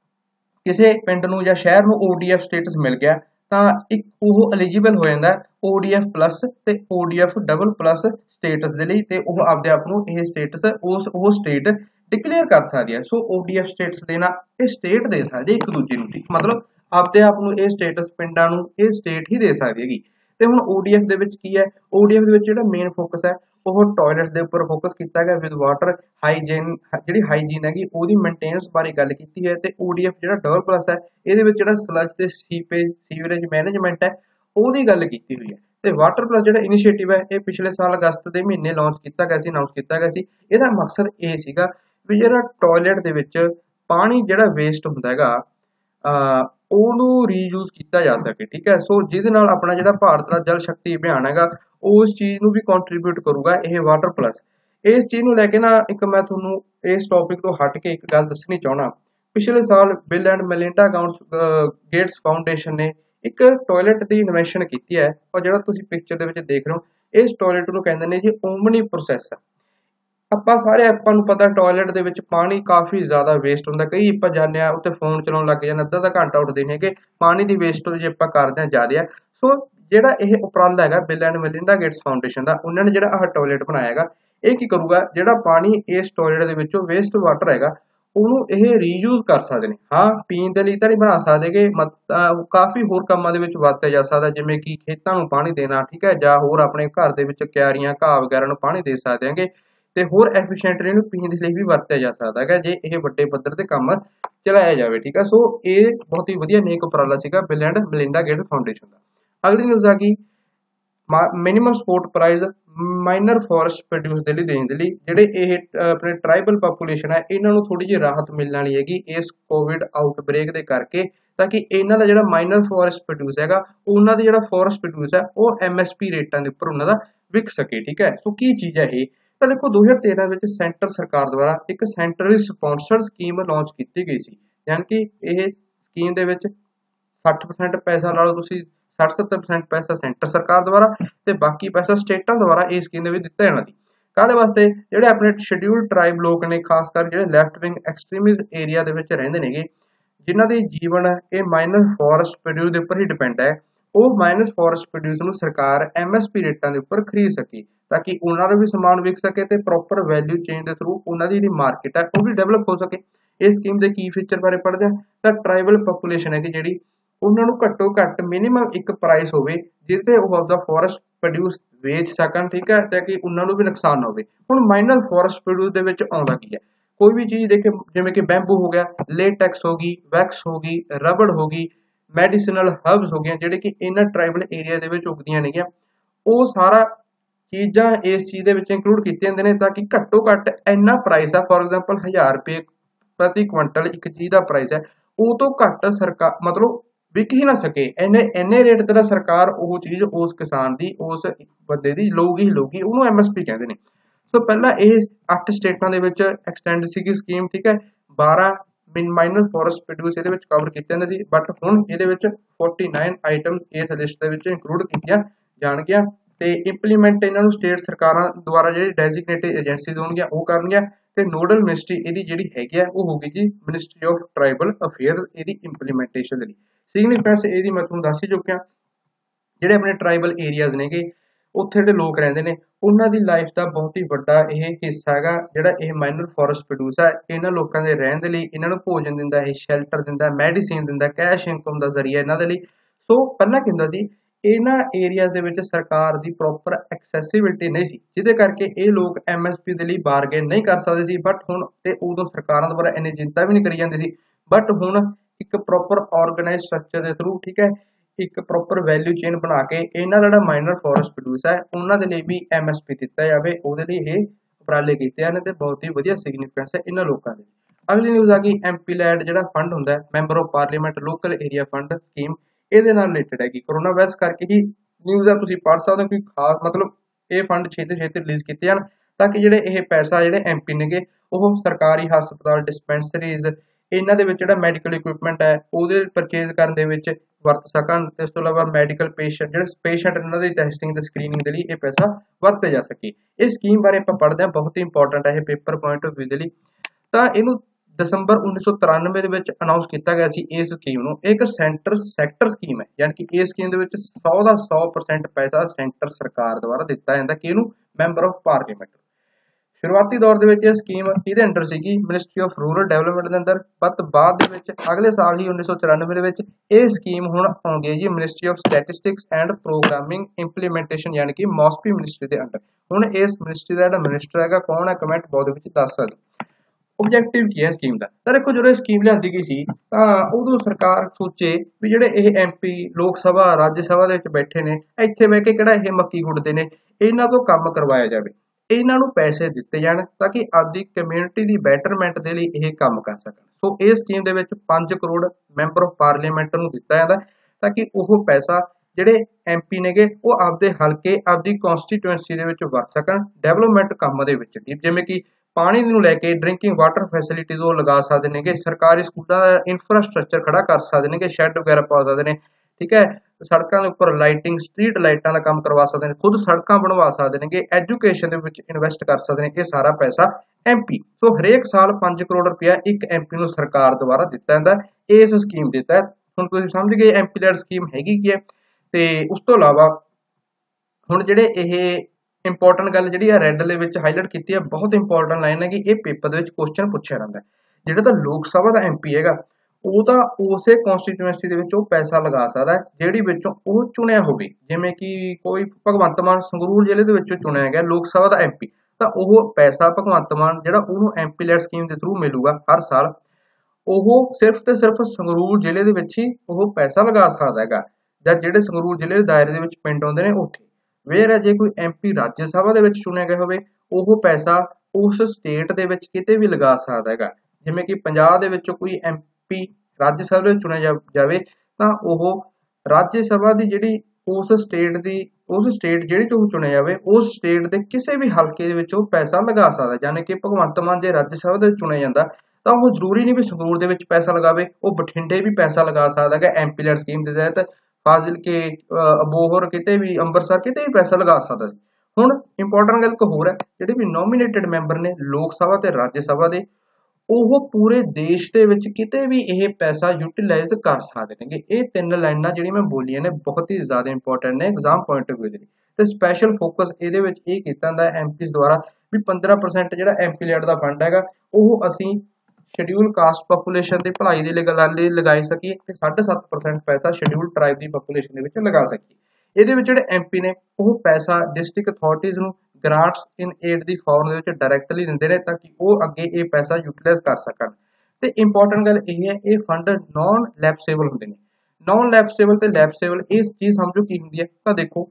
ਕਿਸੇ ਪਿੰਡ ਨੂੰ ਜਾਂ ਸ਼ਹਿਰ ਨੂੰ O D F ਸਟੇਟਸ ਮਿਲ ਗਿਆ ਤਾਂ ਇੱਕ ਉਹ ਐਲੀਜੀਬਲ ਹੋ ਜਾਂਦਾ O D F ਪਲੱਸ ਤੇ O D F double plus status ਦੇ ਲਈ ਤੇ ਉਹ ਆਪਦੇ ਆਪ ਨੂੰ ਇਹ ਸਟੇਟਸ ਉਸ ਉਹ ਸਟੇਟ ਡਿਕਲੇਅਰ ਕਰ ਸਕਦੀ ਹੈ। So O D F status ਦੇਣਾ ਇਹ ਸਟੇਟ ਦੇ ਸਕਦੀ ਹੈ ਇੱਕ ਦੂਜੇ ਨੂੰ, ਮਤਲਬ ਆਪਦੇ ਆਪ ਨੂੰ ਇਹ ਸਟੇਟਸ ਪਿੰਡਾਂ ਨੂੰ ਇਹ ਸਟੇਟ ਹੀ ਦੇ ਸਕਦੀ ਹੈਗੀ। ਤੇ ਹੁਣ O D F ਦੇ ਵਿੱਚ ਕੀ ਹੈ, O D F ਦੇ ਵਿੱਚ ਜਿਹੜਾ ਮੇਨ ਫੋਕਸ ਹੈ ਉਹ ਟਾਇਲਟਸ ਦੇ ਉੱਪਰ ਫੋਕਸ ਕੀਤਾ ਗਿਆ ਵਿਦ ਵਾਟਰ ਹਾਈਜੀਨ, ਜਿਹੜੀ ਹਾਈਜੀਨ ਹੈਗੀ ਉਹਦੀ ਮੇਨਟੇਨੈਂਸ ਬਾਰੇ ਗੱਲ ਕੀਤੀ ਹੈ। ਤੇ O D F ਜਿਹੜਾ ਡਬਲ ਪਲੱਸ ਹੈ ਇਹਦੇ ਵਿੱਚ ਜਿਹੜਾ ਸਲਜ ਤੇ ਸੀਪੇਜ ਸੀਵਰੇਜ ਮੈਨੇਜਮੈਂਟ ਹੈ ਉਹਦੀ ਗੱਲ ਕੀਤੀ ਹੋਈ ਹੈ। ਤੇ ਵਾਟਰ ਪਲੱਸ ਜਿਹੜਾ ਇਨੀਸ਼ੀਏਟਿਵ ਹੈ ਇਹ ਪਿਛਲੇ ਸਾਲ ਅਗਸਤ ਦੇ ਮਹੀਨੇ ਲਾਂਚ ਕੀਤਾ ਗਿਆ ਸੀ, ਅਨਾਉਂਸ ਕੀਤਾ ਗਿਆ ਸੀ। ਇਹਦਾ ਮਕਸਦ ਇਹ ਸੀਗਾ ਵੀ ਜਿਹੜਾ ਟਾਇਲਟ ਦੇ ਵਿੱਚ ਪਾਣੀ ਜਿਹੜਾ ਵੇਸਟ ਹੁੰਦਾ ਹੈਗਾ ਅਹ ਉਹਨੂੰ ਰੀਯੂਜ਼ ਕੀਤਾ ਜਾ ਸਕੇ। ਠੀਕ ਹੈ, ਸੋ ਜਿਹਦੇ ਨਾਲ ਆਪਣਾ ਜਿਹੜਾ ਭਾਰਤ ਦਾ ਜਲ ਸ਼ਕਤੀ ਅਭਿਆਨ ਹੈਗਾ ਉਸ ਚੀਜ਼ ਨੂੰ ਵੀ ਕੰਟਰੀਬਿਊਟ ਕਰੂਗਾ ਇਹ ਵਾਟਰ ਪਲੱਸ। ਇਸ ਚੀਜ਼ ਨੂੰ ਲੈ ਕੇ ਨਾ ਇੱਕ ਮੈਂ ਤੁਹਾਨੂੰ ਇਸ ਟੌਪਿਕ ਤੋਂ ਹਟ ਕੇ ਇੱਕ ਗੱਲ ਦੱਸਣੀ ਚਾਹਣਾ। ਪਿਛਲੇ ਸਾਲ Bill and Melinda Gates Foundation ਨੇ ਇੱਕ ਟਾਇਲਟ ਦੀ ਇਨਵੈਂਸ਼ਨ ਕੀਤੀ ਹੈ ਔਰ ਜਿਹੜਾ ਤੁਸੀਂ ਪਿਕਚਰ ਦੇ ਵਿੱਚ ਦੇਖ ਰਹੇ ਹੋ ਇਸ ਟਾਇਲਟ ਨੂੰ ਕਹਿੰਦੇ ਨੇ ਜੀ ਓਮਨੀ ਪ੍ਰੋਸੈਸਰ। ਆਪਾਂ ਸਾਰੇ ਆਪਾਂ ਨੂੰ ਪਤਾ ਟਾਇਲਟ ਦੇ ਵਿੱਚ ਪਾਣੀ ਕਾਫੀ ਜ਼ਿਆਦਾ ਵੇਸਟ ਹੁੰਦਾ, ਕਈ ਆਪਾਂ ਜਾਂਦੇ ਆ ਉੱਤੇ ਫੋਨ ਚਲਾਉਣ ਲੱਗ ਜਾਂਦੇ ਅੱਧਾ ਅੱਧਾ ਘੰਟਾ ਉੱਠਦੇ ਨੇ ਕਿ ਪਾਣੀ ਦੀ ਵੇਸਟੇਜ ਜੇ ਆਪਾਂ ਕਰਦੇ ਆ ਜ਼ਿਆਦਾ ਆ। ਸੋ ਜਿਹੜਾ ਇਹ ਉਪਰਾਲਾ ਹੈਗਾ Bill and Melinda Gates Foundation ਦਾ, ਉਹਨਾਂ ਨੇ ਜਿਹੜਾ ਆਹ ਟਾਇਲਟ ਬਣਾਇਆ ਹੈਗਾ ਇਹ ਕੀ ਕਰੂਗਾ ਜਿਹੜਾ ਪਾਣੀ ਇਸ ਟਾਇਲਟ ਦੇ ਵਿੱਚੋਂ ਵੇਸਟ ਵਾਟਰ ਹੈਗਾ ਉਹਨੂੰ ਇਹ ਰੀਯੂਜ਼ ਕਰ ਸਕਦੇ ਨੇ। ਹਾਂ, ਪੀਣ ਦੇ ਲਈ ਤਾਂ ਨਹੀਂ ਬਣਾ ਸਕਦੇ ਕਿ ਕਾਫੀ ਹੋਰ ਕੰਮਾਂ ਦੇ ਵਿੱਚ ਵਰਤਿਆ ਜਾ ਸਕਦਾ ਜਿਵੇਂ ਕਿ ਖੇਤਾਂ ਨੂੰ ਪਾਣੀ ਦੇਣਾ, ਠੀਕ ਹੈ, ਜਾਂ ਹੋਰ ਆਪਣੇ ਘਰ ਦੇ ਵਿੱਚ ਕਿਆਰੀਆਂ ਘਾਹ ਵਗੈਰਾ ਨੂੰ ਪਾਣੀ ਦੇ ਸਕਦੇ ਹੈਗੇ ਤੇ ਹੋਰ ਐਫੀਸ਼ੀਐਂਟਲੀ ਇਹਨੂੰ ਪੀਣ ਦੇ ਲਈ ਵੀ ਵਰਤਿਆ ਜਾ ਸਕਦਾ ਹੈਗਾ ਜੇ ਇਹ ਵੱਡੇ ਪੱਧਰ ਤੇ ਕੰਮ ਚਲਾਇਆ ਜਾਵੇ। ਠੀਕ ਹੈ, ਸੋ ਇਹ ਬਹੁਤ ਹੀ ਵਧੀਆ ਨੇਕ ਉਪਰਾਲਾ ਸੀਗਾ Bill and Melinda Gates Foundation ਦਾ। ਅਗਲੀ ਨਿਊਜ਼ ਆ ਗਈ minimum support price minor forest produce ਦੇ ਲਈ ਦੇਣ ਦੇ ਲਈ ਜਿਹੜੇ ਇਹ ਆਪਣੇ ਟ੍ਰਾਈਬਲ ਪਾਪੂਲੇਸ਼ਨ ਹੈ ਇਹਨਾਂ ਨੂੰ ਥੋੜੀ ਜਿਹੀ ਰਾਹਤ ਮਿਲਣ ਵਾਲੀ ਹੈਗੀ ਇਸ ਕੋਵਿਡ ਆਊਟਬ੍ਰੇਕ ਦੇ ਕਰਕੇ, ਤਾਂ ਕਿ ਇਹਨਾਂ ਦਾ ਜਿਹੜਾ ਮਾਈਨਰ ਫੋਰੈਸਟ ਪ੍ਰੋਡਿਊਸ ਹੈਗਾ ਉਹਨਾਂ ਦਾ ਜਿਹੜਾ ਫੋਰੈਸਟ ਪ੍ਰੋਡਿਊਸ ਹੈ ਉਹ ਐਮ ਐਸ ਪੀ ਰੇਟਾਂ ਦੇ ਉੱਪਰ ਉਹਨਾਂ ਦਾ ਵਿਕ ਸਕੇ। ਠੀਕ ਹੈ, ਸੋ ਕੀ ਚੀਜ਼ ਹੈ ਇਹ। ਤਾਂ ਦੇਖੋ ਦੋ ਹਜ਼ਾਰ ਤੇਰਾਂ ਵਿੱਚ ਸੈਂਟਰ ਸਰਕਾਰ ਦੁਆਰਾ ਇੱਕ ਸੈਂਟਰਲੀ ਸਪਾਂਸਰਡ ਸਕੀਮ ਲਾਂਚ ਕੀਤੀ ਗਈ ਸੀ, ਯਾਨੀ ਕਿ ਇਹ ਸਕੀਮ ਦੇ ਵਿੱਚ ਸੱਠ ਪਰਸੈਂਟ ਪੈਸਾ ਲਾ ਲਓ ਤੁਸੀਂ, ਸੱਠ ਸੱਤਰ ਪਰਸੈਂਟ ਪੈਸਾ ਸੈਂਟਰ ਸਰਕਾਰ ਦੁਆਰਾ ਤੇ ਬਾਕੀ ਪੈਸਾ ਸਟੇਟਾਂ ਦੁਆਰਾ ਇਸ ਸਕੀਮ ਦੇ ਵਿੱਚ ਦਿੱਤਾ ਜਾਣਾ ਸੀ। ਕਾਹਦੇ ਵਾਸਤੇ, ਜਿਹੜੇ ਆਪਣੇ ਸ਼ਡਿਊਲਡ ਟ੍ਰਾਈਬ ਲੋਕ ਨੇ ਖਾਸ ਕਰ ਜਿਹੜੇ ਲੈਫਟ ਵਿੰਗ ਐਕਸਟ੍ਰੀਮਿਜ਼ਮ ਏਰੀਆ ਦੇ ਵਿੱਚ ਰਹਿੰਦੇ ਨੇਗੇ ਜਿਨ੍ਹਾਂ ਦੀ ਜੀਵਨ ਇਹ ਮਾਈਨਰ ਫੋਰੈਸਟ ਪ੍ਰੋਡਿਊਸ ਦੇ ਉੱਪਰ ਹੀ ਡਿਪੈਂਡ ਹੈ, ਉਹ ਮਾਈਨਰ ਫੋਰੈਸਟ ਪ੍ਰੋਡਿਊਸ ਨੂੰ ਸਰਕਾਰ ਐਮ ਐਸ ਪੀ ਰੇਟਾਂ ਦੇ ਉੱਪਰ ਖਰੀਦ ਸਕੇ ਤਾਂ ਕਿ ਉਹਨਾਂ ਦਾ ਵੀ ਸਮਾਨ ਵਿਕ ਸਕੇ ਤੇ ਪ੍ਰੋਪਰ ਵੈਲਿਊ ਚੇਨ ਦੇ ਥਰੂ ਉਹਨਾਂ ਦੀ ਜਿਹੜੀ ਮਾਰਕੀਟ ਹੈ ਉਹ ਵੀ ਡਿਵੈਲਪ ਹੋ ਸਕੇ। ਇਸ ਸਕੀਮ ਦੇ ਕੀ ਫੀਚਰ ਬਾਰੇ ਪੜ੍ਹਦੇ ਹਾਂ ਤਾਂ ਟ੍ਰਾਈਬਲ ਪਾਪੂਲੇਸ਼ਨ ਹੈਗੀ ਜਿਹੜੀ ਉਹਨਾਂ ਨੂੰ ਘੱਟੋ ਘੱਟ ਮਿਨੀਮਮ ਇੱਕ ਪ੍ਰਾਈਸ ਹੋਵੇ ਜਿੱਥੇ ਉਹ ਆਪਦਾ ਫੋਰੈਸਟ ਪ੍ਰੋਡਿਊਸ ਵੇਚ ਸਕਣ, ਠੀਕ ਹੈ, ਤਾਂ ਕਿ ਉਹਨਾਂ ਨੂੰ ਵੀ ਨੁਕਸਾਨ ਨਾ ਹੋਵੇ। ਹੁਣ ਮਾਈਨਰ ਫੋਰੈਸਟ ਪ੍ਰੋਡਿਊਸ ਦੇ ਵਿੱਚ ਆਉਂਦਾ ਕੀ ਹੈ, ਕੋਈ ਵੀ ਚੀਜ਼ ਦੇਖੇ ਜਿਵੇਂ ਕਿ ਬੈਂਬੂ ਹੋ ਗਿਆ, ਲੇਟੈਕਸ ਹੋ ਗਈ, ਵੈਕਸ ਹੋ ਗਈ, ਰਬੜ ਹੋ ਗਈ, ਮੈਡੀਸਿਨਲ ਹਰਬਸ ਹੋ ਗਈਆਂ ਜਿਹੜੇ ਕਿ ਇਹਨਾਂ ਟ੍ਰਾਈਬਲ ਏਰੀਆ ਦੇ ਵਿੱਚ ਉਗਦੀਆਂ ਨੇਗੀਆਂ, ਉਹ ਸਾਰਾ ਚੀਜ਼ਾਂ ਇਸ ਚੀਜ਼ ਦੇ ਵਿੱਚ ਇੰਕਲੂਡ ਕੀਤੇ ਜਾਂਦੇ ਨੇ ਤਾਂ ਕਿ ਘੱਟੋ ਘੱਟ ਇੰਨਾ ਪ੍ਰਾਈਸ ਆ ਫੋਰ ਐਗਜ਼ਾਮਪਲ ਹਜ਼ਾਰ ਰੁਪਏ ਪ੍ਰਤੀ ਕੁਇੰਟਲ ਇੱਕ ਚੀਜ਼ ਦਾ ਪ੍ਰਾਈਸ ਹੈ ਉਹ ਤੋਂ ਘੱਟ ਸਰਕਾਰ ਮਤਲਬ ਵਿਕ ਹੀ ਨਾ ਸਕੇ, ਇੰਨੇ ਇੰਨੇ ਰੇਟ ਤੇ ਸਰਕਾਰ ਉਹ ਚੀਜ਼ ਉਸ ਕਿਸਾਨ ਦੀ ਉਸ ਬੰਦੇ ਦੀ ਲਊਗੀ ਹੀ ਲਊਗੀ, ਉਹਨੂੰ ਐਮ ਐਸ ਪੀ ਕਹਿੰਦੇ ਨੇ। ਸੋ ਪਹਿਲਾਂ ਇਹ ਅੱਠ ਸਟੇਟਾਂ ਦੇ ਵਿੱਚ ਐਕਸਟੈਂਡ ਸੀਗੀ ਸਕੀਮ, ਠੀਕ ਹੈ, ਬਾਰਾਂ ਮਾਈਨਰ ਫੋਰੈਸਟ ਪ੍ਰੋਡਿਊਸ ਇਹਦੇ ਵਿੱਚ ਕਵਰ ਕੀਤੇ ਜਾਂਦੇ ਸੀ, ਬਟ ਹੁਣ ਇਹਦੇ ਵਿੱਚ ਉਨਤਾਲੀ ਆਈਟਮ ਇਸ ਲਿਸਟ ਦੇ ਵਿੱਚ ਇੰਕਲੂਡ ਕੀਤੀਆਂ ਜਾਣਗੀਆਂ ਤੇ ਇੰਪਲੀਮੈਂਟ ਇਹਨਾਂ ਨੂੰ ਸਟੇਟ ਸਰਕਾਰਾਂ ਦੁਆਰਾ ਜਿਹੜੀ ਡੈਜ਼ਿਗਨੇਟਿਡ ਏਜੰਸੀਜ਼ ਹੋਣਗੀਆਂ ਉਹ ਕਰਨਗੀਆਂ ਤੇ ਨੋਡਲ ਮਿਨਿਸਟਰੀ ਇਹਦੀ ਜਿਹੜੀ ਹੈਗੀ ਆ ਉਹ ਹੋਗੀ ਜੀ ਮਿਨਿਸਟਰੀ ਆਫ ਟ੍ਰਾਈਬਲ ਅਫੇਅਰਸ ਇਹਦੀ ਇੰਪਲੀਮੈਂਟੇਸ਼ਨ ਦੇ ਲਈ। ਸਿਗਨੀਫਿਕੈਂਸ ਇਹਦੀ ਮੈਂ ਤੁਹਾਨੂੰ ਦੱਸ ਹੀ ਚੁੱਕਿਆ, ਜਿਹੜੇ ਆਪਣੇ ਟ੍ਰਾਈਬਲ ਏਰੀਆਜ਼ ਨੇਗੇ ਉੱਥੇ ਜਿਹੜੇ ਲੋਕ ਰਹਿੰਦੇ ਨੇ ਉਹਨਾਂ ਦੀ ਲਾਈਫ ਦਾ ਬਹੁਤ ਹੀ ਵੱਡਾ ਇਹ ਹਿੱਸਾ ਹੈਗਾ ਜਿਹੜਾ ਇਹ ਮਾਈਨਰ ਫੋਰੈਸਟ ਪ੍ਰੋਡਿਊਸ ਹੈ। ਇਹਨਾਂ ਲੋਕਾਂ ਦੇ ਰਹਿਣ ਦੇ ਲਈ ਇਹਨਾਂ ਨੂੰ ਭੋਜਨ ਦਿੰਦਾ, ਇਹ ਸ਼ੈਲਟਰ ਦਿੰਦਾ, ਮੈਡੀਸਿਨ ਦਿੰਦਾ, ਕੈਸ਼ ਇਨਕਮ ਦਾ ਜ਼ਰੀਆ ਇਹਨਾਂ ਦੇ ਲਈ। ਸੋ ਪਹਿਲਾਂ ਕੀ ਹੁੰਦਾ ਸੀ, ਇਹਨਾਂ ਏਰੀਆ ਦੇ ਵਿੱਚ ਸਰਕਾਰ ਦੀ ਪ੍ਰੋਪਰ ਐਕਸੈਸਿਬਿਲਿਟੀ ਨਹੀਂ ਸੀ, ਜਿਹਦੇ ਕਰਕੇ ਇਹ ਲੋਕ ਐਮਐਸਪੀ ਦੇ ਲਈ ਬਾਰਗੇਨ ਨਹੀਂ ਕਰ ਸਕਦੇ ਸੀ। ਬਟ ਹੁਣ ਤੇ ਉਦੋਂ ਸਰਕਾਰਾਂ ਦੁਆਰਾ ਇੰਨੀ ਚਿੰਤਾ ਵੀ ਨਹੀਂ ਕਰੀ ਜਾਂਦੀ ਸੀ, ਬਟ ਹੁਣ ਇੱਕ ਪ੍ਰੋਪਰ ਆਰਗੇਨਾਈਜ਼ ਸਟਰਕਚਰ ਦੇ ਥਰੂ, ਠੀਕ ਹੈ, ਇੱਕ ਪ੍ਰੋਪਰ ਵੈਲਿਊ ਚੇਨ ਬਣਾ ਕੇ ਇਹਨਾਂ ਦਾ ਜਿਹੜਾ ਮਾਈਨਰ ਫੋਰੈਸਟ ਪ੍ਰੋਡਿਊਸ ਹੈ ਉਹਨਾਂ ਦੇ ਲਈ ਵੀ ਐਮਐਸਪੀ ਦਿੱਤਾ ਜਾਵੇ, ਉਹਦੇ ਲਈ ਇਹ ਉਪਰਾਲੇ ਕੀਤੇ ਹਨ ਤੇ ਬਹੁਤ ਹੀ ਵਧੀਆ ਸਿਗਨੀਫੀਕੈਂਸ ਹੈ ਇਹਨਾਂ ਲੋਕਾਂ ਦੀ। ਅਗਲੀ ਨਿਊਜ਼ ਆ ਗਈ ਐਮਪੀ ਲੈਡ ਜਿਹੜਾ ਫੰਡ ਹੁੰਦਾ ਹੈ, member of parliament local area fund scheme, ਇਹਦੇ ਨਾਲ ਰਿਲੇਟਡ ਹੈਗੀ। ਕਰੋਨਾ ਵਾਇਰਸ ਕਰਕੇ ਹੀ ਨਿਊਜ਼ ਆ, ਤੁਸੀਂ ਪੜ੍ਹ ਸਕਦੇ ਹੋ ਕਿ ਖਾਸ ਮਤਲਬ ਇਹ ਫੰਡ ਛੇਤੀ ਛੇਤੀ ਰਿਲੀਜ਼ ਕੀਤੇ ਹਨ ਤਾਂ ਕਿ ਜਿਹੜੇ ਇਹ ਪੈਸਾ ਜਿਹੜੇ ਐਮਪੀ ਨੇਗੇ ਉਹ ਸਰਕਾਰੀ ਹਸਪਤਾਲ, ਡਿਸਪੈਂਸਰੀਜ਼, ਇਹਨਾਂ ਦੇ ਵਿੱਚ ਜਿਹੜਾ ਮੈਡੀਕਲ ਇਕਵਿਪਮੈਂਟ ਹੈ ਉਹਦੇ ਪਰਚੇਜ਼ ਕਰਨ ਦੇ ਵਿੱਚ ਵਰਤ ਸਕਣ। ਇਸ ਤੋਂ ਇਲਾਵਾ ਮੈਡੀਕਲ ਪੇਸ਼ੈਂਟ ਜਿਹੜੇ ਪੇਸ਼ੈਂਟ ਇਹਨਾਂ ਦੀ ਟੈਸਟਿੰਗ ਤੇ ਸਕਰੀਨਿੰਗ ਦੇ ਲਈ ਇਹ ਪੈਸਾ ਵਰਤਿਆ ਜਾ ਸਕੇ। ਇਹ ਸਕੀਮ ਬਾਰੇ ਆਪਾਂ ਪੜ੍ਹਦੇ ਹਾਂ, ਬਹੁਤ ਹੀ ਇੰਪੋਰਟੈਂਟ ਹੈ ਇਹ ਪੇਪਰ ਪੁਆਇੰਟ ਆਫ ਵਿਊ ਦੇ ਲਈ। ਤਾਂ ਇਹਨੂੰ ਦਸੰਬਰ ਉੱਨੀ ਸੌ ਤਰਾਨਵੇਂ ਦੇ ਵਿੱਚ ਅਨਾਉਂਸ ਕੀਤਾ ਗਿਆ ਸੀ। ਇਸ ਸਕੀਮ ਨੂੰ ਇੱਕ ਸੈਂਟਰ ਸੈਕਟਰ ਸਕੀਮ ਹੈ, ਯਾਨੀ ਕਿ ਇਸ ਸਕੀਮ ਦੇ ਵਿੱਚ ਸੌ ਦਾ ਸੌ ਪਰਸੈਂਟ ਪੈਸਾ ਸੈਂਟਰ ਸਰਕਾਰ ਦੁਆਰਾ ਦਿੱਤਾ ਜਾਂਦਾ ਕਿ ਇਹਨੂੰ ਮੈਂਬਰ ਆਫ ਪਾਰਲੀਮੈਂਟ। ਸ਼ੁਰੂਆਤੀ ਦੌਰ ਦੇ ਵਿੱਚ ਇਹ ਸਕੀਮ ਕਿਹਦੇ ਅੰਡਰ ਸੀਗੀ? ਮਿਨਿਸਟਰੀ ਆਫ ਰੂਰਲ ਡਿਵੈਲਪਮੈਂਟ ਦੇ ਅੰਦਰ। ਪਰ ਬਾਅਦ ਦੇ ਵਿੱਚ ਅਗਲੇ ਸਾਲ ਹੀ ਉੱਨੀ ਸੌ ਚੁਰਾਨਵੇਂ ਦੇ ਵਿੱਚ ਇਹ ਸਕੀਮ ਹੁਣ ਆਉਂਦੀ ਹੈ ਜੀ ministry of statistics and programming implementation, ਯਾਨੀ ਕਿ ਮੌਸਪੀ ਮਿਨਿਸਟਰੀ ਦੇ ਅੰਡਰ। ਹੁਣ ਇਸ ਮਿਨਿਸਟਰੀ ਦਾ ਜਿਹੜਾ ਮਿਨਿਸਟਰ ਹੈਗਾ ਕੌਣ ਹੈ? ਕਮੈਂਟ ਬਾਕਸ ਵਿੱਚ ਦੱਸ ਸਕਦੇ। ਆਬਜੈਕਟਿਵ ਕੀ ਹੈ ਸਕੀਮ ਦਾ? ਤਾਂ ਦੇਖੋ, ਜਦੋਂ ਇਹ ਸਕੀਮ ਲਿਆਂਦੀ ਗਈ ਸੀ ਤਾਂ ਉਦੋਂ ਸਰਕਾਰ ਸੋਚੇ ਵੀ ਜਿਹੜੇ ਇਹ ਐਮਪੀ ਲੋਕ ਸਭਾ, ਰਾਜ ਸਭਾ ਦੇ ਵਿੱਚ ਬੈਠੇ ਨੇ, ਇੱਥੇ ਬਹਿ ਕੇ ਕਿਹੜਾ ਇਹ ਮੱਕੀ ਗੁੱਟਦੇ ਨੇ, ਇਹਨਾਂ ਤੋਂ ਕੰਮ ਕਰਵਾਇਆ ਜਾਵੇ, ਇਹਨਾਂ ਨੂੰ ਪੈਸੇ ਦਿੱਤੇ ਜਾਣ ਤਾਂ ਕਿ ਆਪਦੀ ਕਮਿਊਨਿਟੀ ਦੀ ਬੈਟਰਮੈਂਟ ਦੇ ਲਈ ਇਹ ਕੰਮ ਕਰ ਸਕਣ। ਸੋ ਇਹ ਸਕੀਮ ਦੇ ਵਿੱਚ ਪੰਜ ਕਰੋੜ ਮੈਂਬਰ ਆਫ ਪਾਰਲੀਮੈਂਟ ਨੂੰ ਦਿੱਤਾ ਜਾਂਦਾ ਤਾਂ ਕਿ ਉਹ ਪੈਸਾ ਜਿਹੜੇ ਐਮਪੀ ਨੇਗੇ ਉਹ ਆਪਦੇ ਹਲਕੇ, ਆਪਦੀ ਕਨਸਟੀਟੂਐਂਸੀ ਦੇ ਵਿੱਚ ਵਰਤ ਸਕਣ ਡਿਵੈਲਪਮੈਂਟ ਕੰਮ ਦੇ ਵਿੱਚ, ਜਿਵੇਂ ਕਿ ਪਾਣੀ ਨੂੰ ਲੈ ਕੇ ਡਰਿੰਕਿੰਗ ਵਾਟਰ ਫੈਸਿਲਿਟੀਜ਼ ਉਹ ਲਗਾ ਸਕਦੇ ਨੇਗੇ, ਸਰਕਾਰੀ ਸਕੂਲਾਂ ਦਾ ਇਨਫਰਾਸਟ੍ਰਕਚਰ ਖੜਾ ਕਰ ਸਕਦੇ ਨੇਗੇ, ਸ਼ੈੱਡ ਵਗੈਰਾ ਪਾ ਸਕਦੇ ਨੇ, ਠੀਕ ਹੈ, ਸੜਕਾਂ ਦੇ ਉੱਪਰ ਲਾਈਟਿੰਗ, ਸਟਰੀਟ ਲਾਈਟਾਂ ਦਾ ਕੰਮ ਕਰਵਾ ਸਕਦੇ ਨੇ, ਖੁਦ ਸੜਕਾਂ ਬਣਵਾ ਸਕਦੇ ਨੇਗੇ, ਐਜੂਕੇਸ਼ਨ ਦੇ ਵਿੱਚ ਇਨਵੈਸਟ ਕਰ ਸਕਦੇ ਨੇ। ਇਹ ਸਾਰਾ ਪੈਸਾ ਐਮਪੀ, ਸੋ ਹਰੇਕ ਸਾਲ ਪੰਜ ਕਰੋੜ ਰੁਪਇਆ ਇੱਕ ਐਮਪੀ ਨੂੰ ਸਰਕਾਰ ਦੁਆਰਾ ਦਿੱਤਾ ਜਾਂਦਾ ਇਸ ਸਕੀਮ ਦੇ ਤਹਿਤ। ਹੁਣ ਤੁਸੀਂ ਸਮਝ ਗਏ ਐਮਪੀ ਲੈਡ ਸਕੀਮ ਹੈਗੀ ਕੀ ਹੈ। ਤੇ ਉਸ ਤੋਂ ਇਲਾਵਾ ਹੁਣ ਜਿਹੜੇ ਇਹ ਇੰਪੋਰਟੈਂਟ ਗੱਲ ਜਿਹੜੀ ਆ ਰੈੱਡ ਦੇ ਵਿੱਚ ਹਾਈਲਾਈਟ ਕੀਤੀ ਹੈ, ਬਹੁਤ ਇੰਪੋਰਟੈਂਟ ਲਾਈਨ ਹੈ ਕਿ ਇਹ ਪੇਪਰ ਦੇ ਵਿੱਚ ਕੁਐਸਚਨ ਪੁੱਛਿਆ ਜਾਂਦਾ। ਜਿਹੜਾ ਤਾਂ ਲੋਕ ਸਭਾ ਦਾ ਐਮਪੀ ਹੈਗਾ ਉਹ ਤਾਂ ਉਸੇ ਕਨਸਟੀਟੂਐਂਸੀ ਦੇ ਵਿੱਚ ਉਹ ਪੈਸਾ ਲਗਾ ਸਕਦਾ ਜਿਹੜੀ ਵਿੱਚੋਂ ਉਹ ਚੁਣਿਆ ਹੋਵੇ। ਜਿਵੇਂ ਕਿ ਕੋਈ ਭਗਵੰਤ ਮਾਨ ਸੰਗਰੂਰ ਜ਼ਿਲ੍ਹੇ ਦੇ ਵਿੱਚੋਂ ਚੁਣਿਆ ਗਿਆ ਲੋਕ ਸਭਾ ਦਾ ਐਮਪੀ, ਤਾਂ ਉਹ ਪੈਸਾ ਭਗਵੰਤ ਮਾਨ ਜਿਹੜਾ ਉਹਨੂੰ ਐਮਪੀ ਲੈਡ ਸਕੀਮ ਦੇ ਥਰੂ ਮਿਲੂਗਾ ਹਰ ਸਾਲ। ਉਹ ਸਿਰਫ ਤੇ ਸਿਰਫ ਸੰਗਰੂਰ ਜ਼ਿਲ੍ਹੇ ਦੇ ਵਿੱਚ ਹੀ ਉਹ ਪੈਸਾ ਲਗਾ ਸਕਦਾ ਹੈਗਾ, ਜਾਂ ਜਿਹੜੇ ਸੰਗਰੂਰ ਜ਼ਿਲ੍ਹੇ ਦੇ ਦਾਇਰੇ ਦੇ ਵਿੱਚ ਪਿੰਡ ਆਉਂਦੇ ਨੇ ਉੱਥੇ। ਵੇਰ ਹੈ ਜੇ ਕੋਈ ਐਮਪੀ ਰਾਜ ਸਭਾ ਦੇ ਵਿੱਚ ਚੁਣਿਆ ਗਿਆ ਹੋਵੇ ਉਹ ਪੈਸਾ ਉਸ ਸਟੇਟ ਦੇ ਵਿੱਚ ਕਿਤੇ ਵੀ ਲਗਾ ਸਕਦਾ ਹੈਗਾ। ਜਿਵੇਂ ਕਿ ਪੰਜਾਬ ਦੇ ਵਿੱਚੋਂ ਕੋਈ ਐਮਪੀ ਰਾਜ ਸਭਾ ਵਿੱਚ ਚੁਣਿਆ ਜਾਵੇ ਤਾਂ ਉਹ ਰਾਜ ਸਭਾ ਦੀ ਜਿਹੜੀ ਉਸ ਸਟੇਟ ਦੀ ਉਸ ਸਟੇਟ ਜਿਹੜੀ ਤੋਂ ਚੁਣਿਆ ਜਾਵੇ ਉਸ ਸਟੇਟ ਦੇ ਕਿਸੇ ਵੀ ਹਲਕੇ ਦੇ ਵਿੱਚ ਉਹ ਪੈਸਾ ਲਗਾ ਸਕਦਾ। ਯਾਨੀ ਕਿ ਭਗਵੰਤ ਮਾਨ ਜੇ ਰਾਜ ਸਭਾ ਦੇ ਵਿੱਚ ਚੁਣਿਆ ਜਾਂਦਾ ਤਾਂ ਉਹ ਜ਼ਰੂਰੀ ਨਹੀਂ ਵੀ ਸੰਗਰੂਰ ਦੇ ਵਿੱਚ ਪੈਸਾ ਲਗਾਵੇ, ਉਹ ਬਠਿੰਡੇ ਵੀ ਪੈਸਾ ਲਗਾ ਸਕਦਾ ਹੈਗਾ ਐਮਪੀ ਲੈਡ ਸਕੀਮ ਦੇ ਤਹਿਤ, ਫਾਜ਼ਿਲਕੇ, ਅਬੋਹਰ, ਕਿਤੇ ਵੀ, ਅੰਮ੍ਰਿਤਸਰ, ਕਿਤੇ ਵੀ ਪੈਸਾ ਲਗਾ ਸਕਦਾ ਸੀ। ਹੁਣ ਇੰਪੋਰਟੈਂਟ ਗੱਲ ਇੱਕ ਹੋਰ ਹੈ, ਜਿਹੜੇ ਵੀ ਨੋਮੀਨੇਟਡ ਮੈਂਬਰ ਨੇ ਲੋਕ ਸਭਾ ਤੇ ਰਾਜ ਸਭਾ ਦੇ, ਉਹ ਪੂਰੇ ਦੇਸ਼ ਦੇ ਵਿੱਚ ਕਿਤੇ ਵੀ ਇਹ ਪੈਸਾ ਯੂਟੀਲਾਈਜ਼ ਕਰ ਸਕਦੇ ਨੇਗੇ। ਇਹ ਤਿੰਨ ਲਾਈਨਾਂ ਜਿਹੜੀਆਂ ਮੈਂ ਬੋਲੀਆਂ ਨੇ ਬਹੁਤ ਹੀ ਜ਼ਿਆਦਾ ਇੰਪੋਰਟੈਂਟ ਨੇ ਐਗਜ਼ਾਮ ਪੁਆਇੰਟ ਆਫ ਵਿਊ ਦੇ ਲਈ। ਤੇ ਸਪੈਸ਼ਲ ਫੋਕਸ ਇਹਦੇ ਵਿੱਚ ਇਹ ਕੀਤਾ ਜਾਂਦਾ ਐਮਪੀਜ਼ ਦੁਆਰਾ ਵੀ ਪੰਦਰਾਂ ਪਰਸੈਂਟ ਜਿਹੜਾ ਐਮਪੀ ਲੈਡ ਦਾ ਫੰਡ ਹੈਗਾ ਉਹ ਅਸੀਂ ਸ਼ਡਿਊਲ ਕਾਸਟ ਪਾਪੂਲੇਸ਼ਨ ਦੀ ਭਲਾਈ ਦੇ ਲਈ ਲਗਾਈ ਸਕੀਏ ਤੇ ਸਾਢੇ ਸੱਤ ਪਰਸੈਂਟ ਪੈਸਾ ਸ਼ਡਿਊਲ ਟ੍ਰਾਈਬ ਦੀ ਪਾਪੂਲੇਸ਼ਨ ਦੇ ਵਿੱਚ ਲਗਾ ਸਕੀਏ। ਇਹਦੇ ਵਿੱਚ ਜਿਹੜੇ ਐਮਪੀ ਨੇ ਉਹ ਪੈਸਾ ਡਿਸਟ੍ਰਿਕਟ ਅਥਾਰਟੀਜ਼ ਨੂੰ ਗ੍ਰਾਂਟਸ ਇਨ ਏਡ ਦੀ ਫਾਰਮ ਦੇ ਵਿੱਚ ਡਾਇਰੈਕਟਲੀ ਦਿੰਦੇ ਨੇ ਤਾਂ ਕਿ ਉਹ ਅੱਗੇ ਇਹ ਪੈਸਾ ਯੂਟੀਲਾਈਜ਼ ਕਰ ਸਕਣ। ਤੇ ਇੰਪੋਰਟੈਂਟ ਗੱਲ ਇਹ ਹੈ ਇਹ ਫੰਡ ਨॉन ਲੈਪਸੇਬਲ ਹੁੰਦੇ ਨੇ। ਨॉन ਲੈਪਸੇਬਲ ਤੇ ਲੈਪਸੇਬਲ ਇਹ ਚੀਜ਼ ਸਮਝੋ ਕੀ ਹੁੰਦੀ ਹੈ। ਤਾਂ ਦੇਖੋ,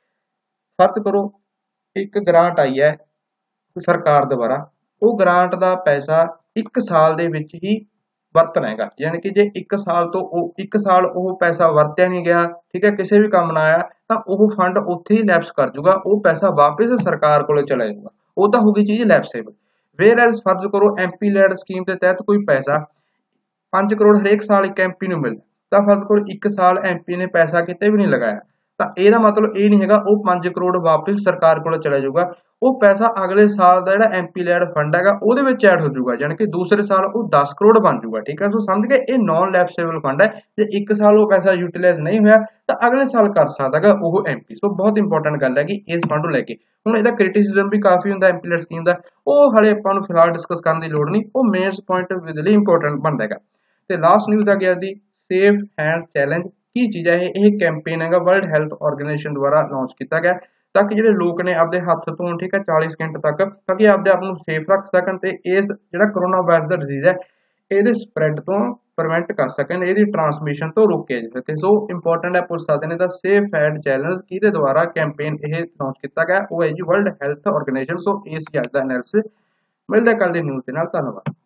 ਫਰਜ਼ ਕਰੋ ਇੱਕ ਗ੍ਰਾਂਟ ਆਈ ਹੈ ਸਰਕਾਰ ਦੁਆਰਾ, ਉਹ ਗ੍ਰਾਂਟ ਦਾ ਪੈਸਾ ਇੱਕ ਸਾਲ ਦੇ ਵਿੱਚ ਹੀ ਵਰਤਣਾ ਹੈਗਾ। ਯਾਨੀ ਕਿ ਜੇ ਇੱਕ ਸਾਲ ਤੋਂ ਉਹ ਇੱਕ ਸਾਲ ਉਹ ਪੈਸਾ ਵਰਤਿਆ ਨਹੀਂ ਗਿਆ, ਠੀਕ ਹੈ, ਕਿਸੇ ਵੀ ਕੰਮ ਨਾ ਆਇਆ, ਤਾਂ ਉਹ ਫੰਡ ਉੱਥੇ ਹੀ ਲੈਪਸ ਕਰ ਜੂਗਾ, ਉਹ ਪੈਸਾ ਵਾਪਸ ਸਰਕਾਰ ਕੋਲੇ ਚਲਾ ਜਾਊਗਾ। ਉਹ ਤਾਂ ਹੋ ਗਈ ਚੀਜ਼ ਲੈਪਸੇਬਲ। ਵੇਅਰ ਐਜ਼ ਫਰਜ਼ ਕਰੋ ਐਮਪੀ ਲੈਡ ਸਕੀਮ ਦੇ ਤਹਿਤ ਕੋਈ ਪੈਸਾ ਪੰਜ ਕਰੋੜ ਹਰੇਕ ਸਾਲ ਇੱਕ ਐਮਪੀ ਨੂੰ ਮਿਲਦਾ, ਤਾਂ ਫਰਜ਼ ਕਰੋ ਇੱਕ ਸਾਲ ਐਮਪੀ ਨੇ ਪੈਸਾ ਕਿਤੇ ਵੀ ਨਹੀਂ ਲਗਾਇਆ, ਤਾਂ ਇਹਦਾ ਮਤਲਬ ਇਹ ਨਹੀਂ ਹੈਗਾ ਉਹ ਪੰਜ ਕਰੋੜ ਵਾਪਸ ਸਰਕਾਰ ਕੋਲ ਚਲਾ ਜਾਊਗਾ। ਉਹ ਪੈਸਾ ਅਗਲੇ ਸਾਲ ਦਾ ਜਿਹੜਾ ਐਮਪੀ ਲੈਡ ਫੰਡ ਹੈਗਾ ਉਹਦੇ ਵਿੱਚ ਐਡ ਹੋ ਜਾਊਗਾ, ਯਾਨੀ ਕਿ ਦੂਸਰੇ ਸਾਲ ਉਹ ਦਸ ਕਰੋੜ ਬਣ ਜਾਊਗਾ। ਠੀਕ ਹੈ, ਸੋ ਸਮਝ ਗਏ ਇਹ ਨॉन ਲੈਪਸੇਬਲ ਫੰਡ ਹੈ। ਜੇ ਇੱਕ ਸਾਲ ਉਹ ਪੈਸਾ ਯੂਟੀਲਾਈਜ਼ ਨਹੀਂ ਹੋਇਆ ਤਾਂ ਅਗਲੇ ਸਾਲ ਕਰ ਸਕਦਾ ਹੈਗਾ ਉਹ ਐਮਪੀ। ਸੋ ਬਹੁਤ ਇੰਪੋਰਟੈਂਟ ਗੱਲ ਹੈ ਕਿ ਇਸ ਫੰਡ ਨੂੰ ਲੈ ਕੇ ਹੁਣ ਇਹਦਾ ਕ੍ਰਿਟਿਸਿਜ਼ਮ ਵੀ ਕਾਫੀ ਹੁੰਦਾ ਐਮਪੀ ਲੈਡ ਸਕੀਮ ਦਾ, ਉਹ ਹਲੇ ਆਪਾਂ ਨੂੰ ਫਿਲਹਾਲ ਡਿਸਕਸ ਕਰਨ ਦੀ ਲੋੜ ਨਹੀਂ, ਉਹ ਮੇਨਸ ਪੁਆਇੰਟ ਆਫ ਵਿਊ ਦੇ ਲਈ ਇੰਪੋਰਟੈਂਟ ਬਣਦਾ ਹੈਗਾ। ਤੇ ਲਾਸਟ ਨਿਊਜ਼ ਆ ਗਿਆ ਦੀ ਸੇਫ ਹੈਂਡਸ ਚੈਲੰਜ, ਕੀ ਚੀਜ਼ ਹੈ ਇਹ ਇਹ ਕੈਂਪੇਨ ਹੈਗਾ ਵਰਲਡ ਹੈਲਥ ਆਰਗੇਨਾਈਜੇਸ਼ਨ ਦੁਆਰਾ ਲਾਂਚ ਕੀਤਾ ਗਿਆ ਤਾਂ ਕਿ ਜਿਹੜੇ ਲੋਕ ਨੇ ਆਪਦੇ ਹੱਥ ਧੋਣ ਠੀਕ ਹੈ ਚਾਲੀ ਸਕਿੰਟ ਤੱਕ ਤਾਂ ਕਿ ਆਪਦੇ ਆਪ ਨੂੰ ਸੇਫ ਰੱਖ ਸਕਣ ਤੇ ਇਸ ਜਿਹੜਾ ਕਰੋਨਾ ਵਾਇਰਸ ਦਾ ਡਿਜ਼ੀਜ਼ ਹੈ ਇਹਦੇ ਸਪਰੈਡ ਤੋਂ ਪ੍ਰੀਵੈਂਟ ਕਰ ਸਕਣ, ਇਹਦੀ ਟ੍ਰਾਂਸਮਿਸ਼ਨ ਤੋਂ ਰੋਕਿਆ ਜਾ ਸਕੇ। ਸੋ ਇੰਪੋਰਟੈਂਟ ਹੈ ਪੁੱਛ ਸਕਦੇ ਨੇ ਤਾਂ ਸੇਫ ਹੈਡ ਚੈਲੰਜ ਕਿਹਦੇ ਦੁਆਰਾ ਕੈਂਪੇਨ ਇਹ ਲਾਂਚ ਕੀਤਾ ਗਿਆ, ਉਹ ਹੈ ਜੀ ਵਰਲਡ ਹੈਲਥ ਆਰਗੇਨਾਈਜੇਸ਼ਨ। ਸੋ ਇਹ ਸੀ ਅੱਜ ਦਾ ਐਨਾਲਿਸਿਸ। ਮਿਲਦੇ ਕੱਲ ਦੀ ਨਿਊਜ਼ ਦੇ ਨਾਲ, ਧੰਨਵਾਦ।